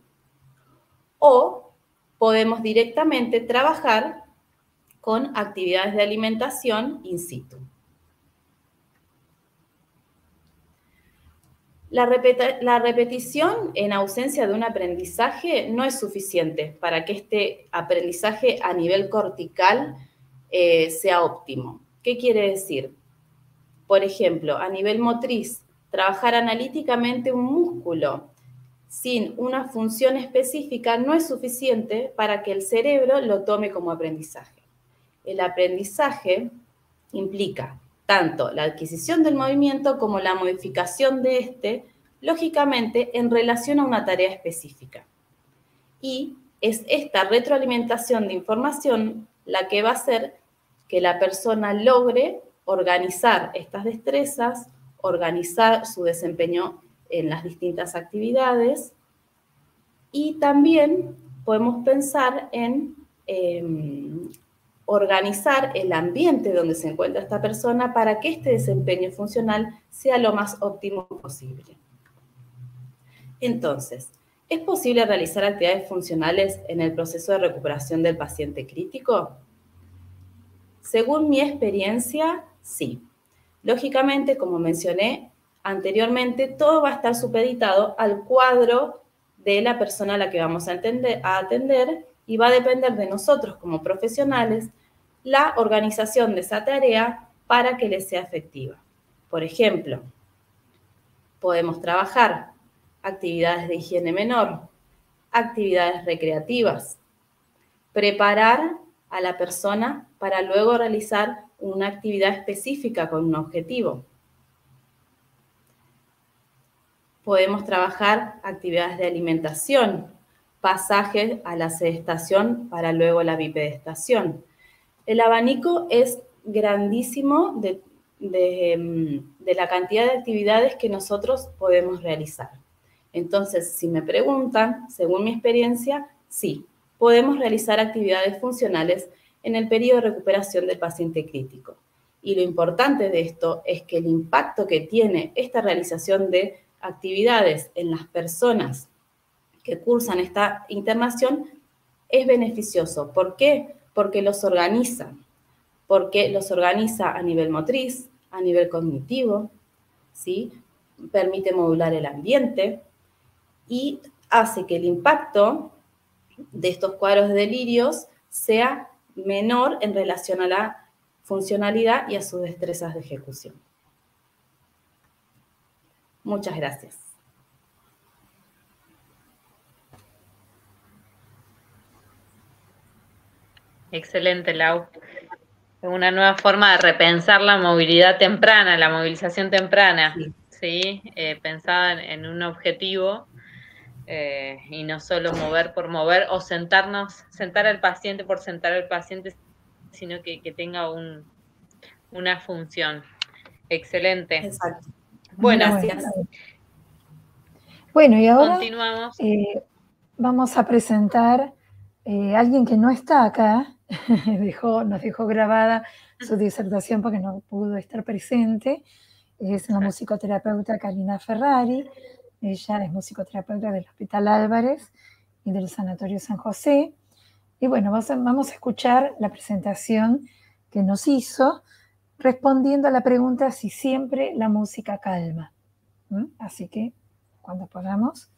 O podemos directamente trabajar con actividades de alimentación in situ. La, repet- la repetición en ausencia de un aprendizaje no es suficiente para que este aprendizaje a nivel cortical eh, sea óptimo. ¿Qué quiere decir? Por ejemplo, a nivel motriz, trabajar analíticamente un músculo sin una función específica no es suficiente para que el cerebro lo tome como aprendizaje. El aprendizaje implica tanto la adquisición del movimiento como la modificación de este, lógicamente, en relación a una tarea específica. Y es esta retroalimentación de información la que va a hacer que la persona logre organizar estas destrezas, organizar su desempeño en las distintas actividades y también podemos pensar en eh, organizar el ambiente donde se encuentra esta persona para que este desempeño funcional sea lo más óptimo posible. Entonces, ¿es posible realizar actividades funcionales en el proceso de recuperación del paciente crítico? Según mi experiencia, sí. Lógicamente, como mencioné anteriormente, todo va a estar supeditado al cuadro de la persona a la que vamos a, entender, a atender y va a depender de nosotros como profesionales la organización de esa tarea para que le sea efectiva. Por ejemplo, Podemos trabajar actividades de higiene menor, actividades recreativas, preparar a la persona para luego realizar una actividad específica con un objetivo. Podemos trabajar actividades de alimentación, pasajes a la sedestación para luego la bipedestación. El abanico es grandísimo de, de, de la cantidad de actividades que nosotros podemos realizar. Entonces, si me preguntan, según mi experiencia, sí, podemos realizar actividades funcionales en el periodo de recuperación del paciente crítico. Y lo importante de esto es que el impacto que tiene esta realización de actividades en las personas que cursan esta internación es beneficioso. ¿Por qué? Porque los organiza, porque los organiza a nivel motriz, a nivel cognitivo, ¿sí? Permite modular el ambiente y hace que el impacto de estos cuadros de delirios sea menor en relación a la funcionalidad y a sus destrezas de ejecución. Muchas gracias. Excelente, Lau. Una nueva forma de repensar la movilidad temprana, la movilización temprana, ¿sí? ¿Sí? Eh, pensada en, en un objetivo eh, y no solo mover por mover o sentarnos, sentar al paciente por sentar al paciente, sino que, que tenga un, una función. Excelente. Exacto. Bueno, gracias. Bueno, y ahora continuamos. Eh, vamos a presentar eh, a alguien que no está acá, dejó, nos dejó grabada su disertación porque no pudo estar presente. Es la musicoterapeuta Karina Ferrari. Ella es musicoterapeuta del Hospital Álvarez y del Sanatorio San José. Y bueno, vamos a, vamos a escuchar la presentación que nos hizo respondiendo a la pregunta si siempre la música calma. ¿Mm? Así que, cuando podamos.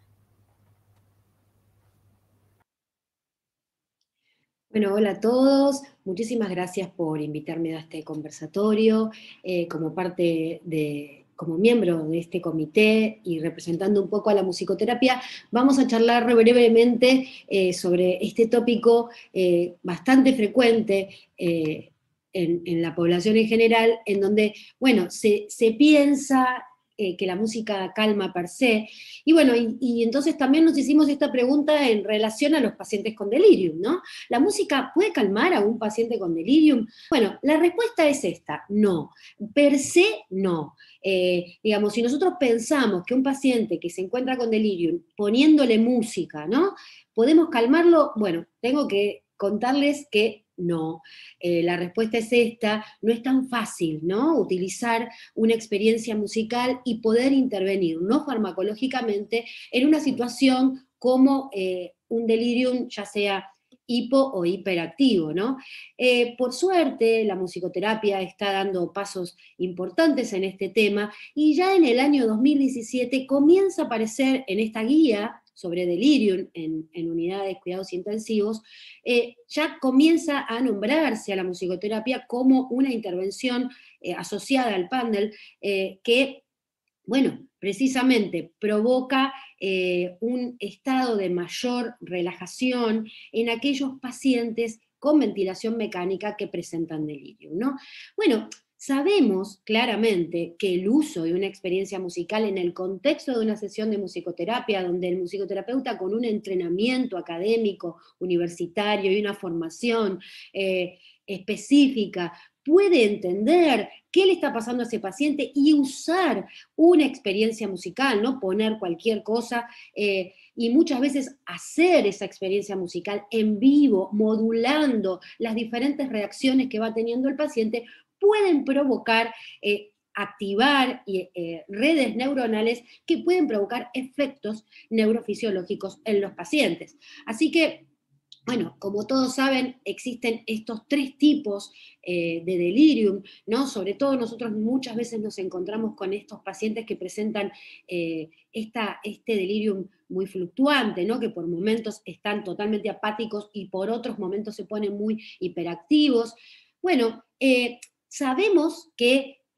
Bueno, hola a todos. Muchísimas gracias por invitarme a este conversatorio eh, como parte de, como miembro de este comité y representando un poco a la musicoterapia. Vamos a charlar brevemente eh, sobre este tópico eh, bastante frecuente eh, en, en la población en general, en donde, bueno, se, se piensa Eh, que la música calma per se, y bueno, y, y entonces también nos hicimos esta pregunta en relación a los pacientes con delirium, ¿no? ¿La música puede calmar a un paciente con delirium? Bueno, la respuesta es esta, no, per se no. Eh, digamos, si nosotros pensamos que un paciente que se encuentra con delirium, poniéndole música, ¿no? ¿Podemos calmarlo? Bueno, tengo que contarles que no, eh, la respuesta es esta, no es tan fácil, ¿no? Utilizar una experiencia musical y poder intervenir, no farmacológicamente, en una situación como eh, un delirium, ya sea hipo o hiperactivo, ¿no? Eh, por suerte, la musicoterapia está dando pasos importantes en este tema, y ya en el año dos mil diecisiete comienza a aparecer en esta guía sobre delirium en, en unidades de cuidados intensivos, eh, ya comienza a nombrarse a la musicoterapia como una intervención eh, asociada al panel eh, que, bueno, precisamente provoca eh, un estado de mayor relajación en aquellos pacientes con ventilación mecánica que presentan delirium, ¿no? Bueno, sabemos claramente que el uso de una experiencia musical en el contexto de una sesión de musicoterapia, donde el musicoterapeuta con un entrenamiento académico, universitario y una formación eh, específica puede entender qué le está pasando a ese paciente y usar una experiencia musical, no poner cualquier cosa, eh, y muchas veces hacer esa experiencia musical en vivo, modulando las diferentes reacciones que va teniendo el paciente, pueden provocar, eh, activar eh, redes neuronales que pueden provocar efectos neurofisiológicos en los pacientes. Así que, bueno, como todos saben, existen estos tres tipos eh, de delirium, ¿no? Sobre todo nosotros muchas veces nos encontramos con estos pacientes que presentan eh, esta, este delirium muy fluctuante, ¿no? Que por momentos están totalmente apáticos y por otros momentos se ponen muy hiperactivos. Bueno, eh, sabemos que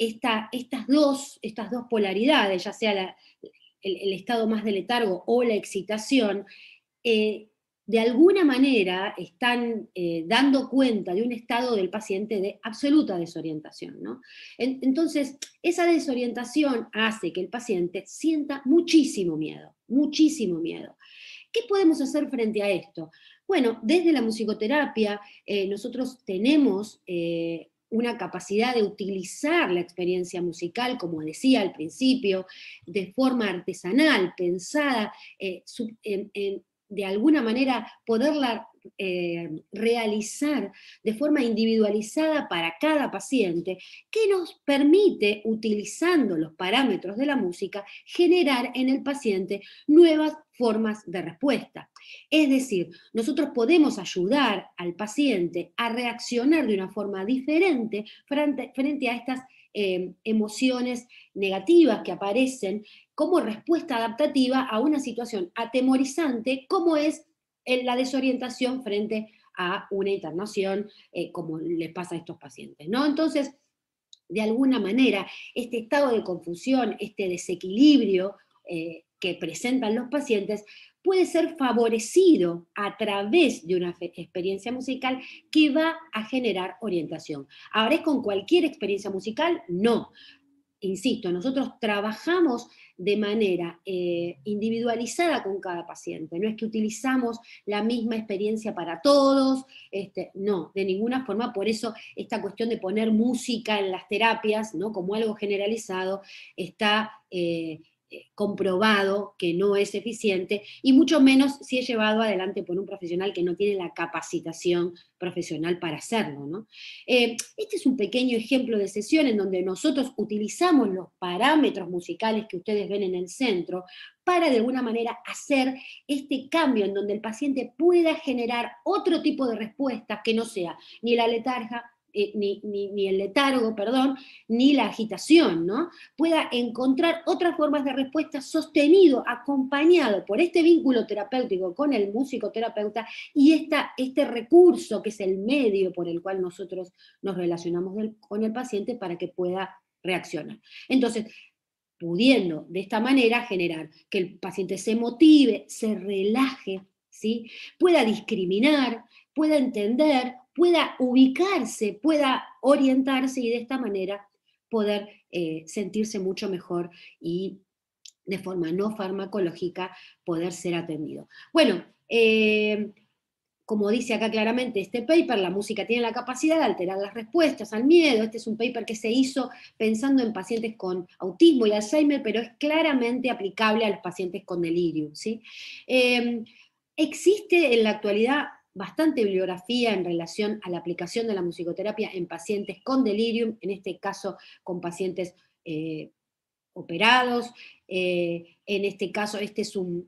esta, estas, dos, estas dos polaridades, ya sea la, el, el estado más de letargo o la excitación, eh, de alguna manera están eh, dando cuenta de un estado del paciente de absoluta desorientación, ¿no? En, entonces, esa desorientación hace que el paciente sienta muchísimo miedo, muchísimo miedo. ¿Qué podemos hacer frente a esto? Bueno, desde la musicoterapia eh, nosotros tenemos eh, una capacidad de utilizar la experiencia musical, como decía al principio, de forma artesanal, pensada eh, en, en de alguna manera poderla eh, realizar de forma individualizada para cada paciente, que nos permite, utilizando los parámetros de la música, generar en el paciente nuevas formas de respuesta. Es decir, nosotros podemos ayudar al paciente a reaccionar de una forma diferente frente, frente a estas eh, emociones negativas que aparecen como respuesta adaptativa a una situación atemorizante como es la desorientación frente a una internación, eh, como les pasa a estos pacientes, ¿no? Entonces, de alguna manera, este estado de confusión, este desequilibrio eh, que presentan los pacientes, puede ser favorecido a través de una experiencia musical que va a generar orientación. Ahora, ¿es con cualquier experiencia musical? No. Insisto, nosotros trabajamos de manera eh, individualizada con cada paciente, no es que utilizamos la misma experiencia para todos, este, no, de ninguna forma. Por eso esta cuestión de poner música en las terapias, ¿no?, como algo generalizado, está eh, comprobado que no es eficiente, y mucho menos si es llevado adelante por un profesional que no tiene la capacitación profesional para hacerlo, ¿no? Eh, este es un pequeño ejemplo de sesión en donde nosotros utilizamos los parámetros musicales que ustedes ven en el centro para de alguna manera hacer este cambio en donde el paciente pueda generar otro tipo de respuesta que no sea ni la letargia, Eh, ni, ni, ni el letargo, perdón, ni la agitación, ¿no? Pueda encontrar otras formas de respuesta sostenido, acompañado por este vínculo terapéutico con el musicoterapeuta y esta, este recurso que es el medio por el cual nosotros nos relacionamos del, con el paciente para que pueda reaccionar. Entonces, pudiendo de esta manera generar que el paciente se motive, se relaje, ¿sí?, pueda discriminar, pueda entender, pueda ubicarse, pueda orientarse y de esta manera poder eh, sentirse mucho mejor y de forma no farmacológica poder ser atendido. Bueno, eh, como dice acá claramente este paper, la música tiene la capacidad de alterar las respuestas al miedo. Este es un paper que se hizo pensando en pacientes con autismo y Alzheimer, pero es claramente aplicable a los pacientes con delirium, ¿sí? Eh, existe en la actualidad bastante bibliografía en relación a la aplicación de la musicoterapia en pacientes con delirium, en este caso con pacientes eh, operados. Eh, en este caso, este es un,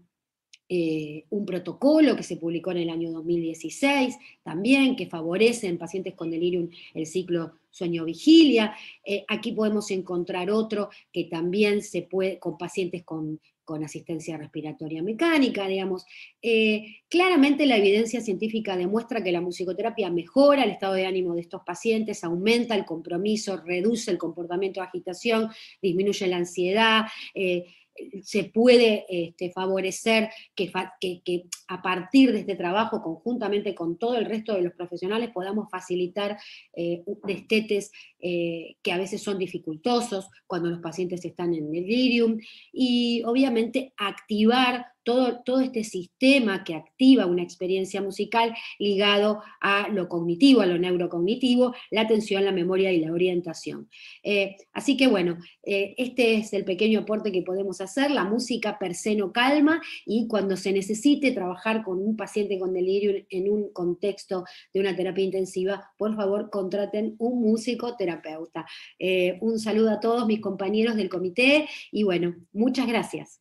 eh, un protocolo que se publicó en el año dos mil dieciséis también, que favorece en pacientes con delirium el ciclo sueño-vigilia. Eh, aquí podemos encontrar otro que también se puede, con pacientes con con asistencia respiratoria mecánica, digamos. Eh, claramente la evidencia científica demuestra que la musicoterapia mejora el estado de ánimo de estos pacientes, aumenta el compromiso, reduce el comportamiento de agitación, disminuye la ansiedad, eh, se puede este, favorecer que, que, que a partir de este trabajo, conjuntamente con todo el resto de los profesionales, podamos facilitar eh, destetes eh, que a veces son dificultosos cuando los pacientes están en delirium, y obviamente activar todo, todo este sistema que activa una experiencia musical ligado a lo cognitivo, a lo neurocognitivo, la atención, la memoria y la orientación. Eh, así que bueno, eh, este es el pequeño aporte que podemos hacer. La música per se no calma, y cuando se necesite trabajar con un paciente con delirio en un contexto de una terapia intensiva, por favor contraten un musicoterapeuta. Eh, un saludo a todos mis compañeros del comité y bueno, muchas gracias.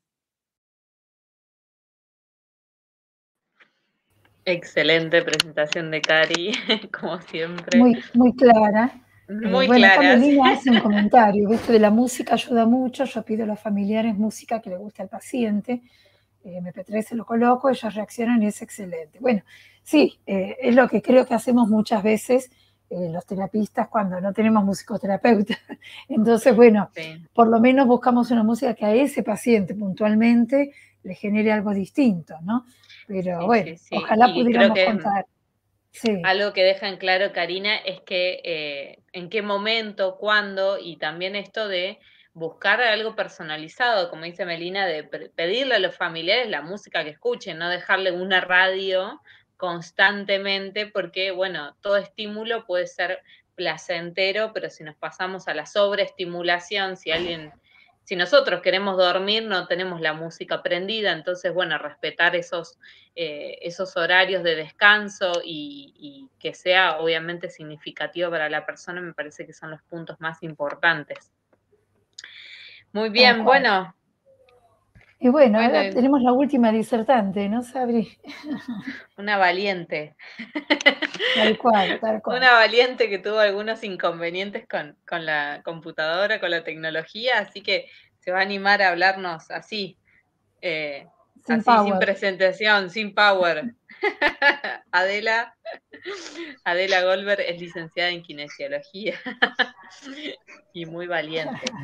Excelente presentación de Cari, como siempre. Muy, muy clara. Muy eh, bueno, clara. Carolina hace un comentario, que esto de la música ayuda mucho. Yo pido a los familiares música que le guste al paciente, eh, eme pe tres se lo coloco, ellos reaccionan y es excelente. Bueno, sí, eh, es lo que creo que hacemos muchas veces eh, los terapistas cuando no tenemos musicoterapeuta. Entonces, bueno, sí. por lo menos buscamos una música que a ese paciente puntualmente le genere algo distinto, ¿no? Pero sí, bueno, sí, sí. ojalá y pudiéramos creo que contar. Sí. Algo que deja en claro, Karina, es que eh, en qué momento, cuándo, y también esto de buscar algo personalizado, como dice Melina, de pedirle a los familiares la música que escuchen, no dejarle una radio constantemente, porque, bueno, todo estímulo puede ser placentero, pero si nos pasamos a la sobreestimulación, si alguien, si nosotros queremos dormir, no tenemos la música prendida, entonces, bueno, respetar esos, eh, esos horarios de descanso y, y que sea obviamente significativo para la persona, me parece que son los puntos más importantes. Muy bien, bueno. Y bueno, bueno, ahora tenemos la última disertante, ¿no, Sabri? Una valiente. Tal cual, tal cual. Una valiente que tuvo algunos inconvenientes con, con la computadora, con la tecnología, así que se va a animar a hablarnos así, eh, sin así, power. sin presentación, sin power. Adela, Adela Goldberg es licenciada en kinesiología y muy valiente.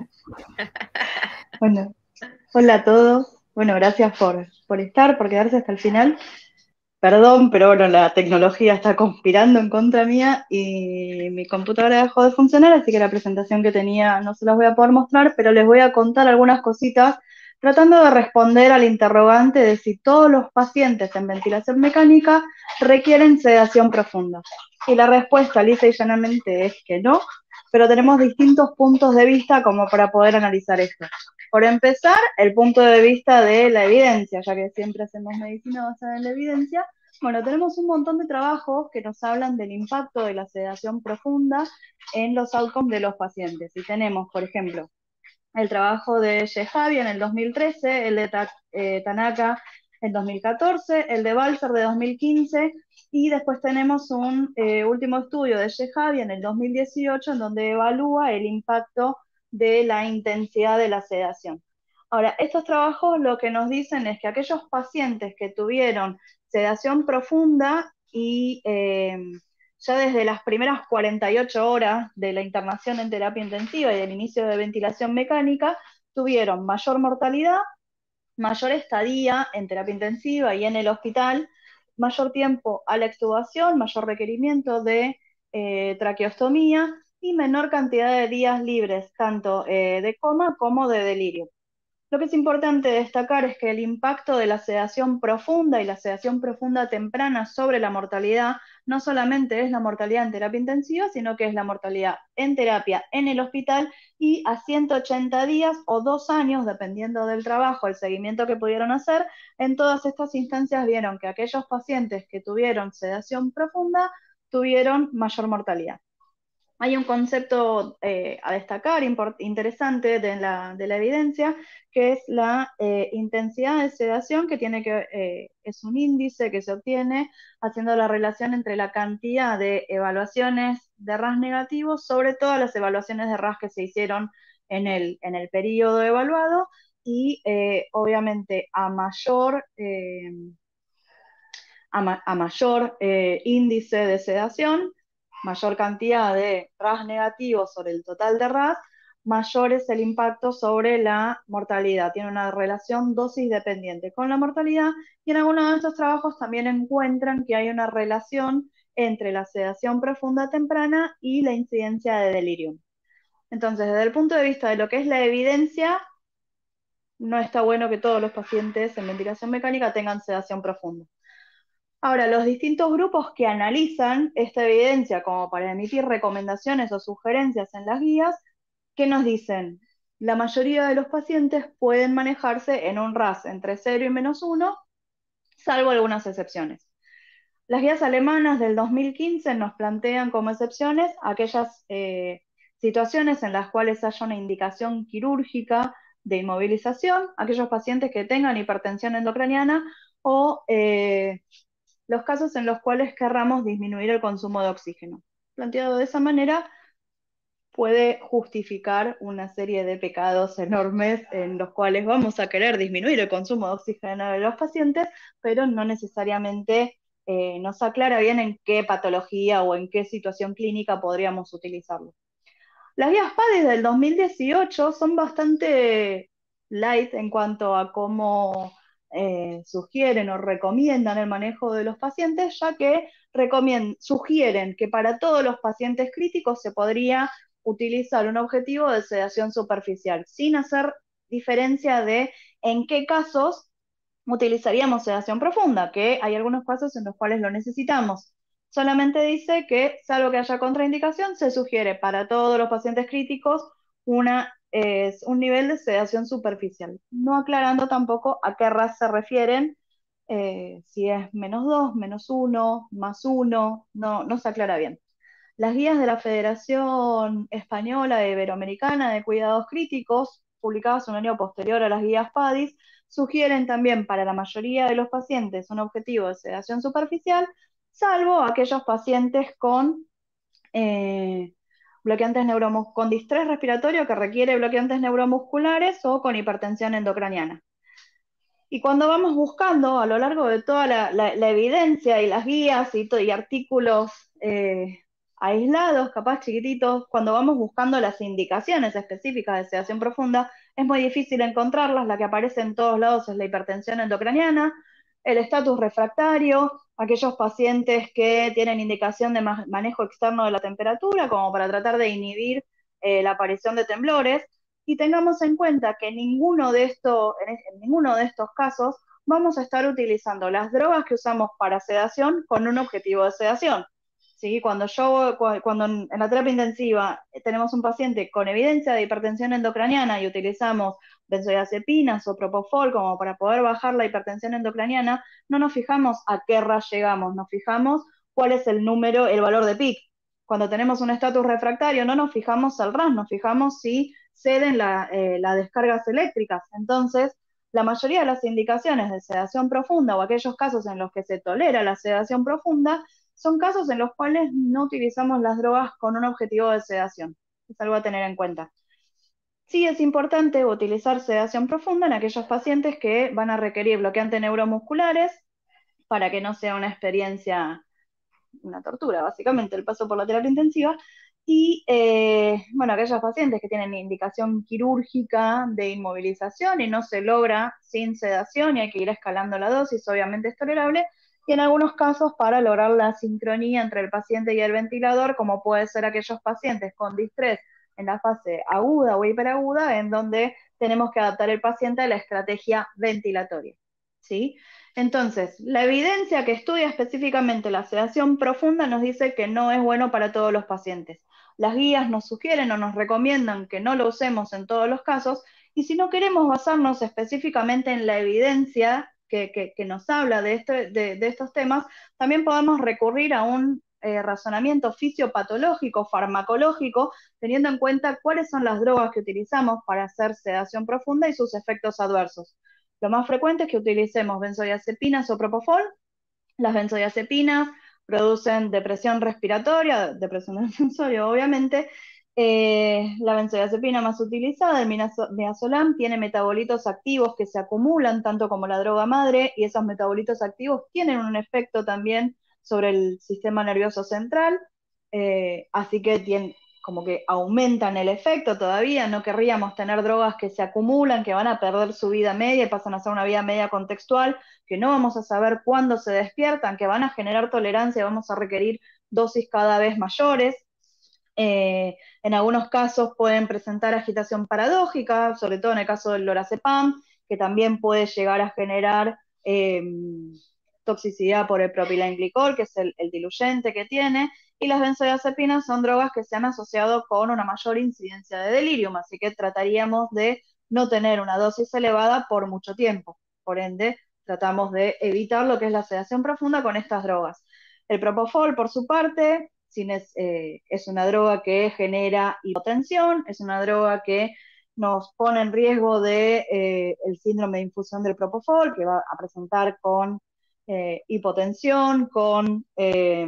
Bueno, hola a todos. Bueno, gracias por, por estar, por quedarse hasta el final. Perdón, pero bueno, la tecnología está conspirando en contra mía y mi computadora dejó de funcionar, así que la presentación que tenía no se las voy a poder mostrar, pero les voy a contar algunas cositas tratando de responder al interrogante de si todos los pacientes en ventilación mecánica requieren sedación profunda. Y la respuesta lisa y llanamente es que no, pero tenemos distintos puntos de vista como para poder analizar esto. Por empezar, el punto de vista de la evidencia, ya que siempre hacemos medicina basada en la evidencia. Bueno, tenemos un montón de trabajos que nos hablan del impacto de la sedación profunda en los outcomes de los pacientes. Y tenemos, por ejemplo, el trabajo de Shehabi en el dos mil trece, el de Ta eh, Tanaka en dos mil catorce, el de Balser de dos mil quince, y después tenemos un eh, último estudio de Shehabi en el dos mil dieciocho, en donde evalúa el impacto de la intensidad de la sedación. Ahora, estos trabajos lo que nos dicen es que aquellos pacientes que tuvieron sedación profunda y eh, ya desde las primeras cuarenta y ocho horas de la internación en terapia intensiva y del inicio de ventilación mecánica, tuvieron mayor mortalidad, mayor estadía en terapia intensiva y en el hospital, mayor tiempo a la extubación, mayor requerimiento de eh, traqueostomía, y menor cantidad de días libres, tanto eh, de coma como de delirio. Lo que es importante destacar es que el impacto de la sedación profunda y la sedación profunda temprana sobre la mortalidad no solamente es la mortalidad en terapia intensiva, sino que es la mortalidad en terapia en el hospital y a ciento ochenta días o dos años, dependiendo del trabajo, el seguimiento que pudieron hacer. En todas estas instancias vieron que aquellos pacientes que tuvieron sedación profunda tuvieron mayor mortalidad. Hay un concepto eh, a destacar interesante de la, de la evidencia, que es la eh, intensidad de sedación, que tiene que, eh, es un índice que se obtiene haciendo la relación entre la cantidad de evaluaciones de R A S negativos sobre todas las evaluaciones de R A S que se hicieron en el, en el periodo evaluado, y eh, obviamente a mayor, eh, a, ma a mayor eh, índice de sedación, mayor cantidad de R A S negativos sobre el total de R A S, mayor es el impacto sobre la mortalidad. Tiene una relación dosis dependiente con la mortalidad, y en algunos de estos trabajos también encuentran que hay una relación entre la sedación profunda temprana y la incidencia de delirium. Entonces, desde el punto de vista de lo que es la evidencia, no está bueno que todos los pacientes en ventilación mecánica tengan sedación profunda. Ahora, los distintos grupos que analizan esta evidencia como para emitir recomendaciones o sugerencias en las guías, ¿qué nos dicen? La mayoría de los pacientes pueden manejarse en un R A S entre cero y menos uno, salvo algunas excepciones. Las guías alemanas del dos mil quince nos plantean como excepciones aquellas eh, situaciones en las cuales haya una indicación quirúrgica de inmovilización, aquellos pacientes que tengan hipertensión endocraniana o eh, los casos en los cuales querramos disminuir el consumo de oxígeno. Planteado de esa manera, puede justificar una serie de pecados enormes en los cuales vamos a querer disminuir el consumo de oxígeno de los pacientes, pero no necesariamente eh, nos aclara bien en qué patología o en qué situación clínica podríamos utilizarlo. Las guías PADIS del dos mil dieciocho son bastante light en cuanto a cómo eh, sugieren o recomiendan el manejo de los pacientes, ya que sugieren que para todos los pacientes críticos se podría utilizar un objetivo de sedación superficial, sin hacer diferencia de en qué casos utilizaríamos sedación profunda, que hay algunos casos en los cuales lo necesitamos. Solamente dice que, salvo que haya contraindicación, se sugiere para todos los pacientes críticos una, eh, un nivel de sedación superficial, no aclarando tampoco a qué R A S se refieren, eh, si es menos dos, menos uno, más uno, no, no se aclara bien. Las guías de la Federación Española e Iberoamericana de Cuidados Críticos, publicadas un año posterior a las guías PADIS, sugieren también para la mayoría de los pacientes un objetivo de sedación superficial, salvo aquellos pacientes con eh, bloqueantes neuromus con distrés respiratorio que requiere bloqueantes neuromusculares o con hipertensión endocraniana. Y cuando vamos buscando a lo largo de toda la, la, la evidencia y las guías y, y artículos eh, aislados, capaz chiquititos, cuando vamos buscando las indicaciones específicas de sedación profunda, es muy difícil encontrarlas. La que aparece en todos lados es la hipertensión endocraniana, el estatus refractario, aquellos pacientes que tienen indicación de manejo externo de la temperatura, como para tratar de inhibir eh, la aparición de temblores. Y tengamos en cuenta que ninguno de estos, en, en ninguno de estos casos vamos a estar utilizando las drogas que usamos para sedación con un objetivo de sedación. ¿Sí? Cuando, yo, cuando en la terapia intensiva tenemos un paciente con evidencia de hipertensión endocraniana y utilizamos benzodiazepinas o propofol como para poder bajar la hipertensión endocraniana, no nos fijamos a qué R A S llegamos, nos fijamos cuál es el número, el valor de P I C. Cuando tenemos un estatus refractario no nos fijamos el R A S, nos fijamos si ceden la, eh, las descargas eléctricas. Entonces, la mayoría de las indicaciones de sedación profunda o aquellos casos en los que se tolera la sedación profunda son casos en los cuales no utilizamos las drogas con un objetivo de sedación. Es algo a tener en cuenta. Sí es importante utilizar sedación profunda en aquellos pacientes que van a requerir bloqueantes neuromusculares para que no sea una experiencia, una tortura, básicamente, el paso por la terapia intensiva. Y, eh, bueno, aquellos pacientes que tienen indicación quirúrgica de inmovilización y no se logra sin sedación y hay que ir escalando la dosis, obviamente es tolerable, y en algunos casos para lograr la sincronía entre el paciente y el ventilador, como puede ser aquellos pacientes con distrés en la fase aguda o hiperaguda, en donde tenemos que adaptar el paciente a la estrategia ventilatoria, ¿sí? Entonces, la evidencia que estudia específicamente la sedación profunda nos dice que no es bueno para todos los pacientes. Las guías nos sugieren o nos recomiendan que no lo usemos en todos los casos, y si no queremos basarnos específicamente en la evidencia que, que, que nos habla de, este, de, de estos temas, también podemos recurrir a un eh, razonamiento fisiopatológico, farmacológico, teniendo en cuenta cuáles son las drogas que utilizamos para hacer sedación profunda y sus efectos adversos. Lo más frecuente es que utilicemos benzodiazepinas o propofol. Las benzodiazepinas producen depresión respiratoria, depresión del sensorio, obviamente. Eh, la benzodiazepina más utilizada, el midazolam, tiene metabolitos activos que se acumulan tanto como la droga madre, y esos metabolitos activos tienen un efecto también sobre el sistema nervioso central, eh, así que tiene, como que aumentan el efecto todavía. No querríamos tener drogas que se acumulan, que van a perder su vida media y pasan a ser una vida media contextual, que no vamos a saber cuándo se despiertan, que van a generar tolerancia y vamos a requerir dosis cada vez mayores. Eh, en algunos casos pueden presentar agitación paradójica, sobre todo en el caso del lorazepam, que también puede llegar a generar eh, toxicidad por el propilenglicol, que es el, el diluyente que tiene, y las benzodiazepinas son drogas que se han asociado con una mayor incidencia de delirium, así que trataríamos de no tener una dosis elevada por mucho tiempo. Por ende, tratamos de evitar lo que es la sedación profunda con estas drogas. El propofol, por su parte, es, eh, es una droga que genera hipotensión, es una droga que nos pone en riesgo de eh, el síndrome de infusión del propofol, que va a presentar con eh, hipotensión, con eh,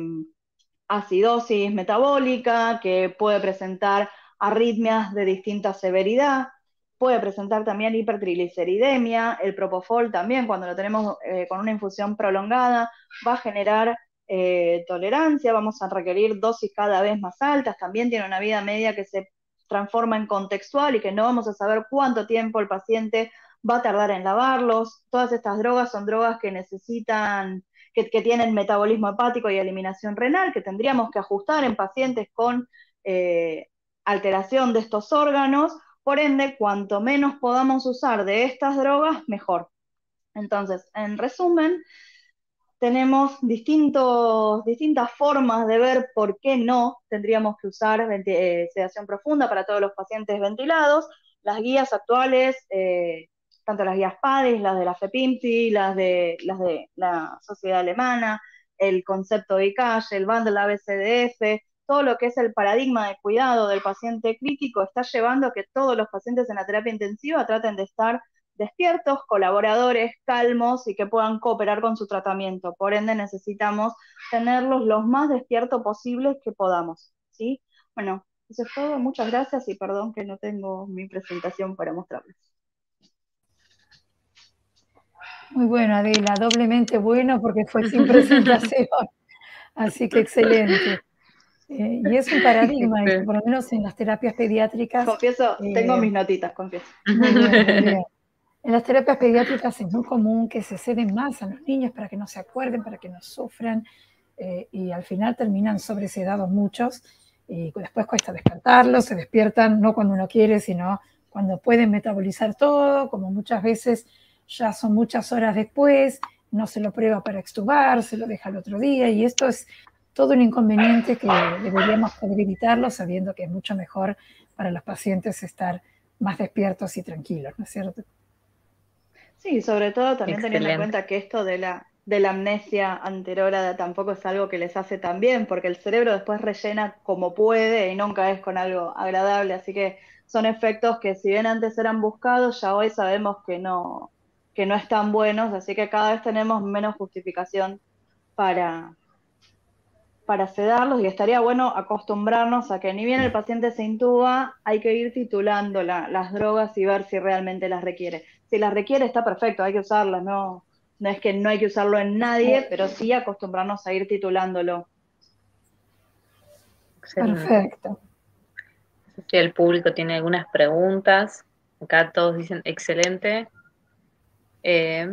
acidosis metabólica, que puede presentar arritmias de distinta severidad. puede presentar también hipertrigliceridemia, el propofol también, cuando lo tenemos eh, con una infusión prolongada, va a generar eh, tolerancia, vamos a requerir dosis cada vez más altas, también tiene una vida media que se transforma en contextual y que no vamos a saber cuánto tiempo el paciente va a tardar en lavarlos. Todas estas drogas son drogas que necesitan, que, que tienen metabolismo hepático y eliminación renal, que tendríamos que ajustar en pacientes con eh, alteración de estos órganos. Por ende, cuanto menos podamos usar de estas drogas, mejor. Entonces, en resumen, tenemos distintos, distintas formas de ver por qué no tendríamos que usar eh, sedación profunda para todos los pacientes ventilados. Las guías actuales, eh, tanto las guías P A D I S, las de la FEPIMSI, las de, las de la Sociedad Alemana, el concepto de I C A S H, el bundle A B C D F, todo lo que es el paradigma de cuidado del paciente crítico está llevando a que todos los pacientes en la terapia intensiva traten de estar despiertos, colaboradores, calmos y que puedan cooperar con su tratamiento. Por ende, necesitamos tenerlos los más despiertos posibles que podamos, ¿sí? Bueno, eso es todo. Muchas gracias y perdón que no tengo mi presentación para mostrarles. Muy bueno, Adela, doblemente bueno porque fue sin presentación. Así que excelente. Eh, y es un paradigma, esto, por lo menos en las terapias pediátricas. Confieso, eh, tengo mis notitas, confieso. Muy bien, muy bien. En las terapias pediátricas es muy común que se ceden más a los niños para que no se acuerden, para que no sufran, eh, y al final terminan sobresedados muchos, y después cuesta despertarlos, se despiertan no cuando uno quiere, sino cuando pueden metabolizar todo, como muchas veces ya son muchas horas después, no se lo prueba para extubar, se lo deja el otro día, y esto es todo un inconveniente que deberíamos poder evitarlo, sabiendo que es mucho mejor para los pacientes estar más despiertos y tranquilos, ¿no es cierto? Sí, sobre todo también Excelente. teniendo en cuenta que esto de la, de la amnesia anterógrada tampoco es algo que les hace tan bien, porque el cerebro después rellena como puede y nunca es con algo agradable, así que son efectos que si bien antes eran buscados, ya hoy sabemos que no, que no están buenos, así que cada vez tenemos menos justificación para, para sedarlos, y estaría bueno acostumbrarnos a que ni bien el paciente se intuba, hay que ir titulando la, las drogas y ver si realmente las requiere. Si las requiere está perfecto, hay que usarlas, no, no es que no hay que usarlo en nadie, pero sí acostumbrarnos a ir titulándolo. Excelente. Perfecto. No sé si el público tiene algunas preguntas. Acá todos dicen excelente. Eh,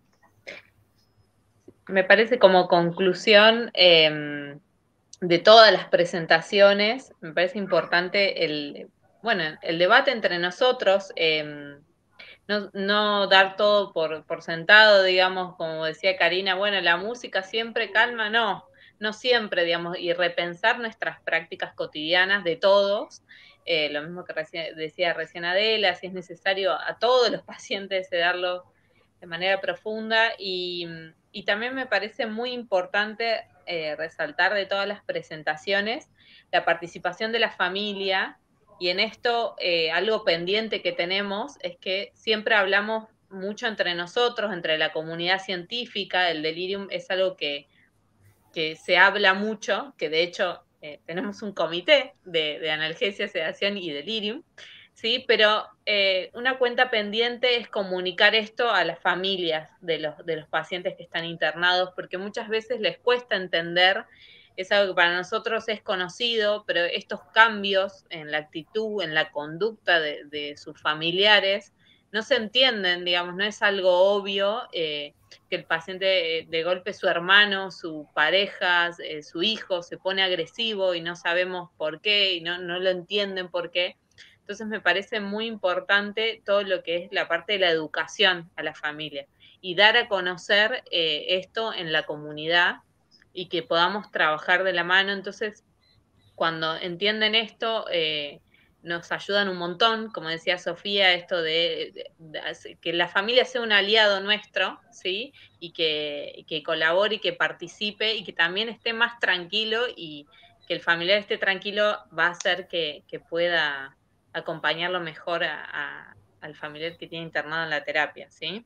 me parece como conclusión eh, de todas las presentaciones, me parece importante el, bueno, el debate entre nosotros, eh, no, no dar todo por, por sentado, digamos, como decía Karina, bueno, la música siempre calma, no, no siempre, digamos, y repensar nuestras prácticas cotidianas de todos, eh, lo mismo que recién, decía recién Adela, si es necesario a todos los pacientes sedarlo de manera profunda, y, y también me parece muy importante eh, resaltar de todas las presentaciones la participación de la familia. Y en esto, eh, algo pendiente que tenemos es que siempre hablamos mucho entre nosotros, entre la comunidad científica. El delirium es algo que, que se habla mucho, que de hecho eh, tenemos un comité de, de analgesia, sedación y delirium, ¿sí? Pero eh, una cuenta pendiente es comunicar esto a las familias de los, de los pacientes que están internados, porque muchas veces les cuesta entender. Es algo que para nosotros es conocido, pero estos cambios en la actitud, en la conducta de, de sus familiares, no se entienden, digamos, no es algo obvio, eh, que el paciente, de golpe su hermano, su pareja, eh, su hijo se pone agresivo y no sabemos por qué y no, no lo entienden por qué. Entonces me parece muy importante todo lo que es la parte de la educación a la familia y dar a conocer eh, esto en la comunidad, y que podamos trabajar de la mano. Entonces, cuando entienden esto, eh, nos ayudan un montón, como decía Sofía, esto de, de, de que la familia sea un aliado nuestro, ¿sí? Y que, y que colabore y que participe y que también esté más tranquilo, y que el familiar esté tranquilo va a hacer que, que pueda acompañarlo mejor a, a, al familiar que tiene internado en la terapia, ¿sí?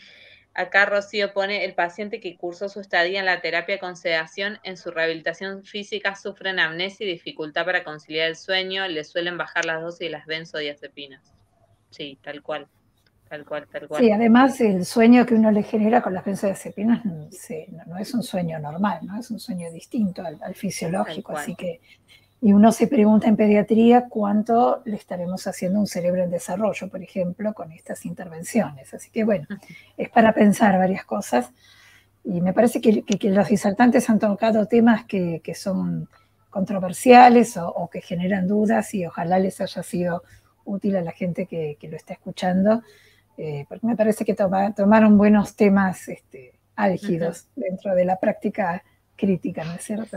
Acá Rocío pone, el paciente que cursó su estadía en la terapia con sedación en su rehabilitación física sufre amnesia y dificultad para conciliar el sueño, le suelen bajar las dosis de las benzodiazepinas. sí, tal cual, tal cual, tal cual. Sí, además el sueño que uno le genera con las benzodiazepinas no, no es un sueño normal, ¿no? Es un sueño distinto al, al fisiológico, así que, y uno se pregunta en pediatría cuánto le estaremos haciendo a un cerebro en desarrollo, por ejemplo, con estas intervenciones. Así que bueno, es para pensar varias cosas, y me parece que, que, que los disertantes han tocado temas que, que son controversiales o, o que generan dudas, y ojalá les haya sido útil a la gente que, que lo está escuchando. Eh, porque me parece que toma, tomaron buenos temas este, álgidos uh-huh. dentro de la práctica crítica, ¿no es cierto?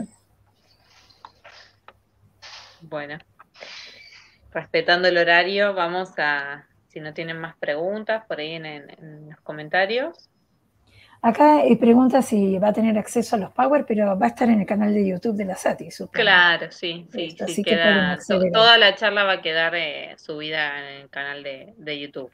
Bueno, respetando el horario, vamos a, si no tienen más preguntas, por ahí en, en, en los comentarios. Acá hay preguntas si va a tener acceso a los Power, pero va a estar en el canal de YouTube de la SATI, supongo. Claro, sí, sí, Esto, sí así queda, que pueden acceder. Toda la charla va a quedar eh, subida en el canal de, de YouTube.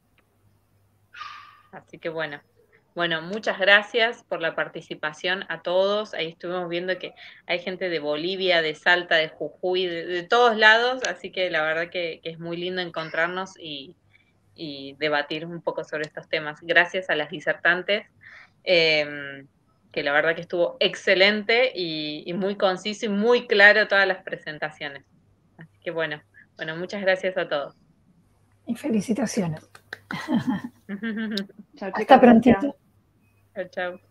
Así que bueno, bueno, muchas gracias por la participación a todos. Ahí estuvimos viendo que hay gente de Bolivia, de Salta, de Jujuy, de, de todos lados, así que la verdad que, que es muy lindo encontrarnos y, y debatir un poco sobre estos temas. Gracias a las disertantes, eh, que la verdad que estuvo excelente y, y muy conciso y muy claro todas las presentaciones. Así que bueno, bueno, muchas gracias a todos. Y felicitaciones. Chao, Hasta prontito. Chao, chao.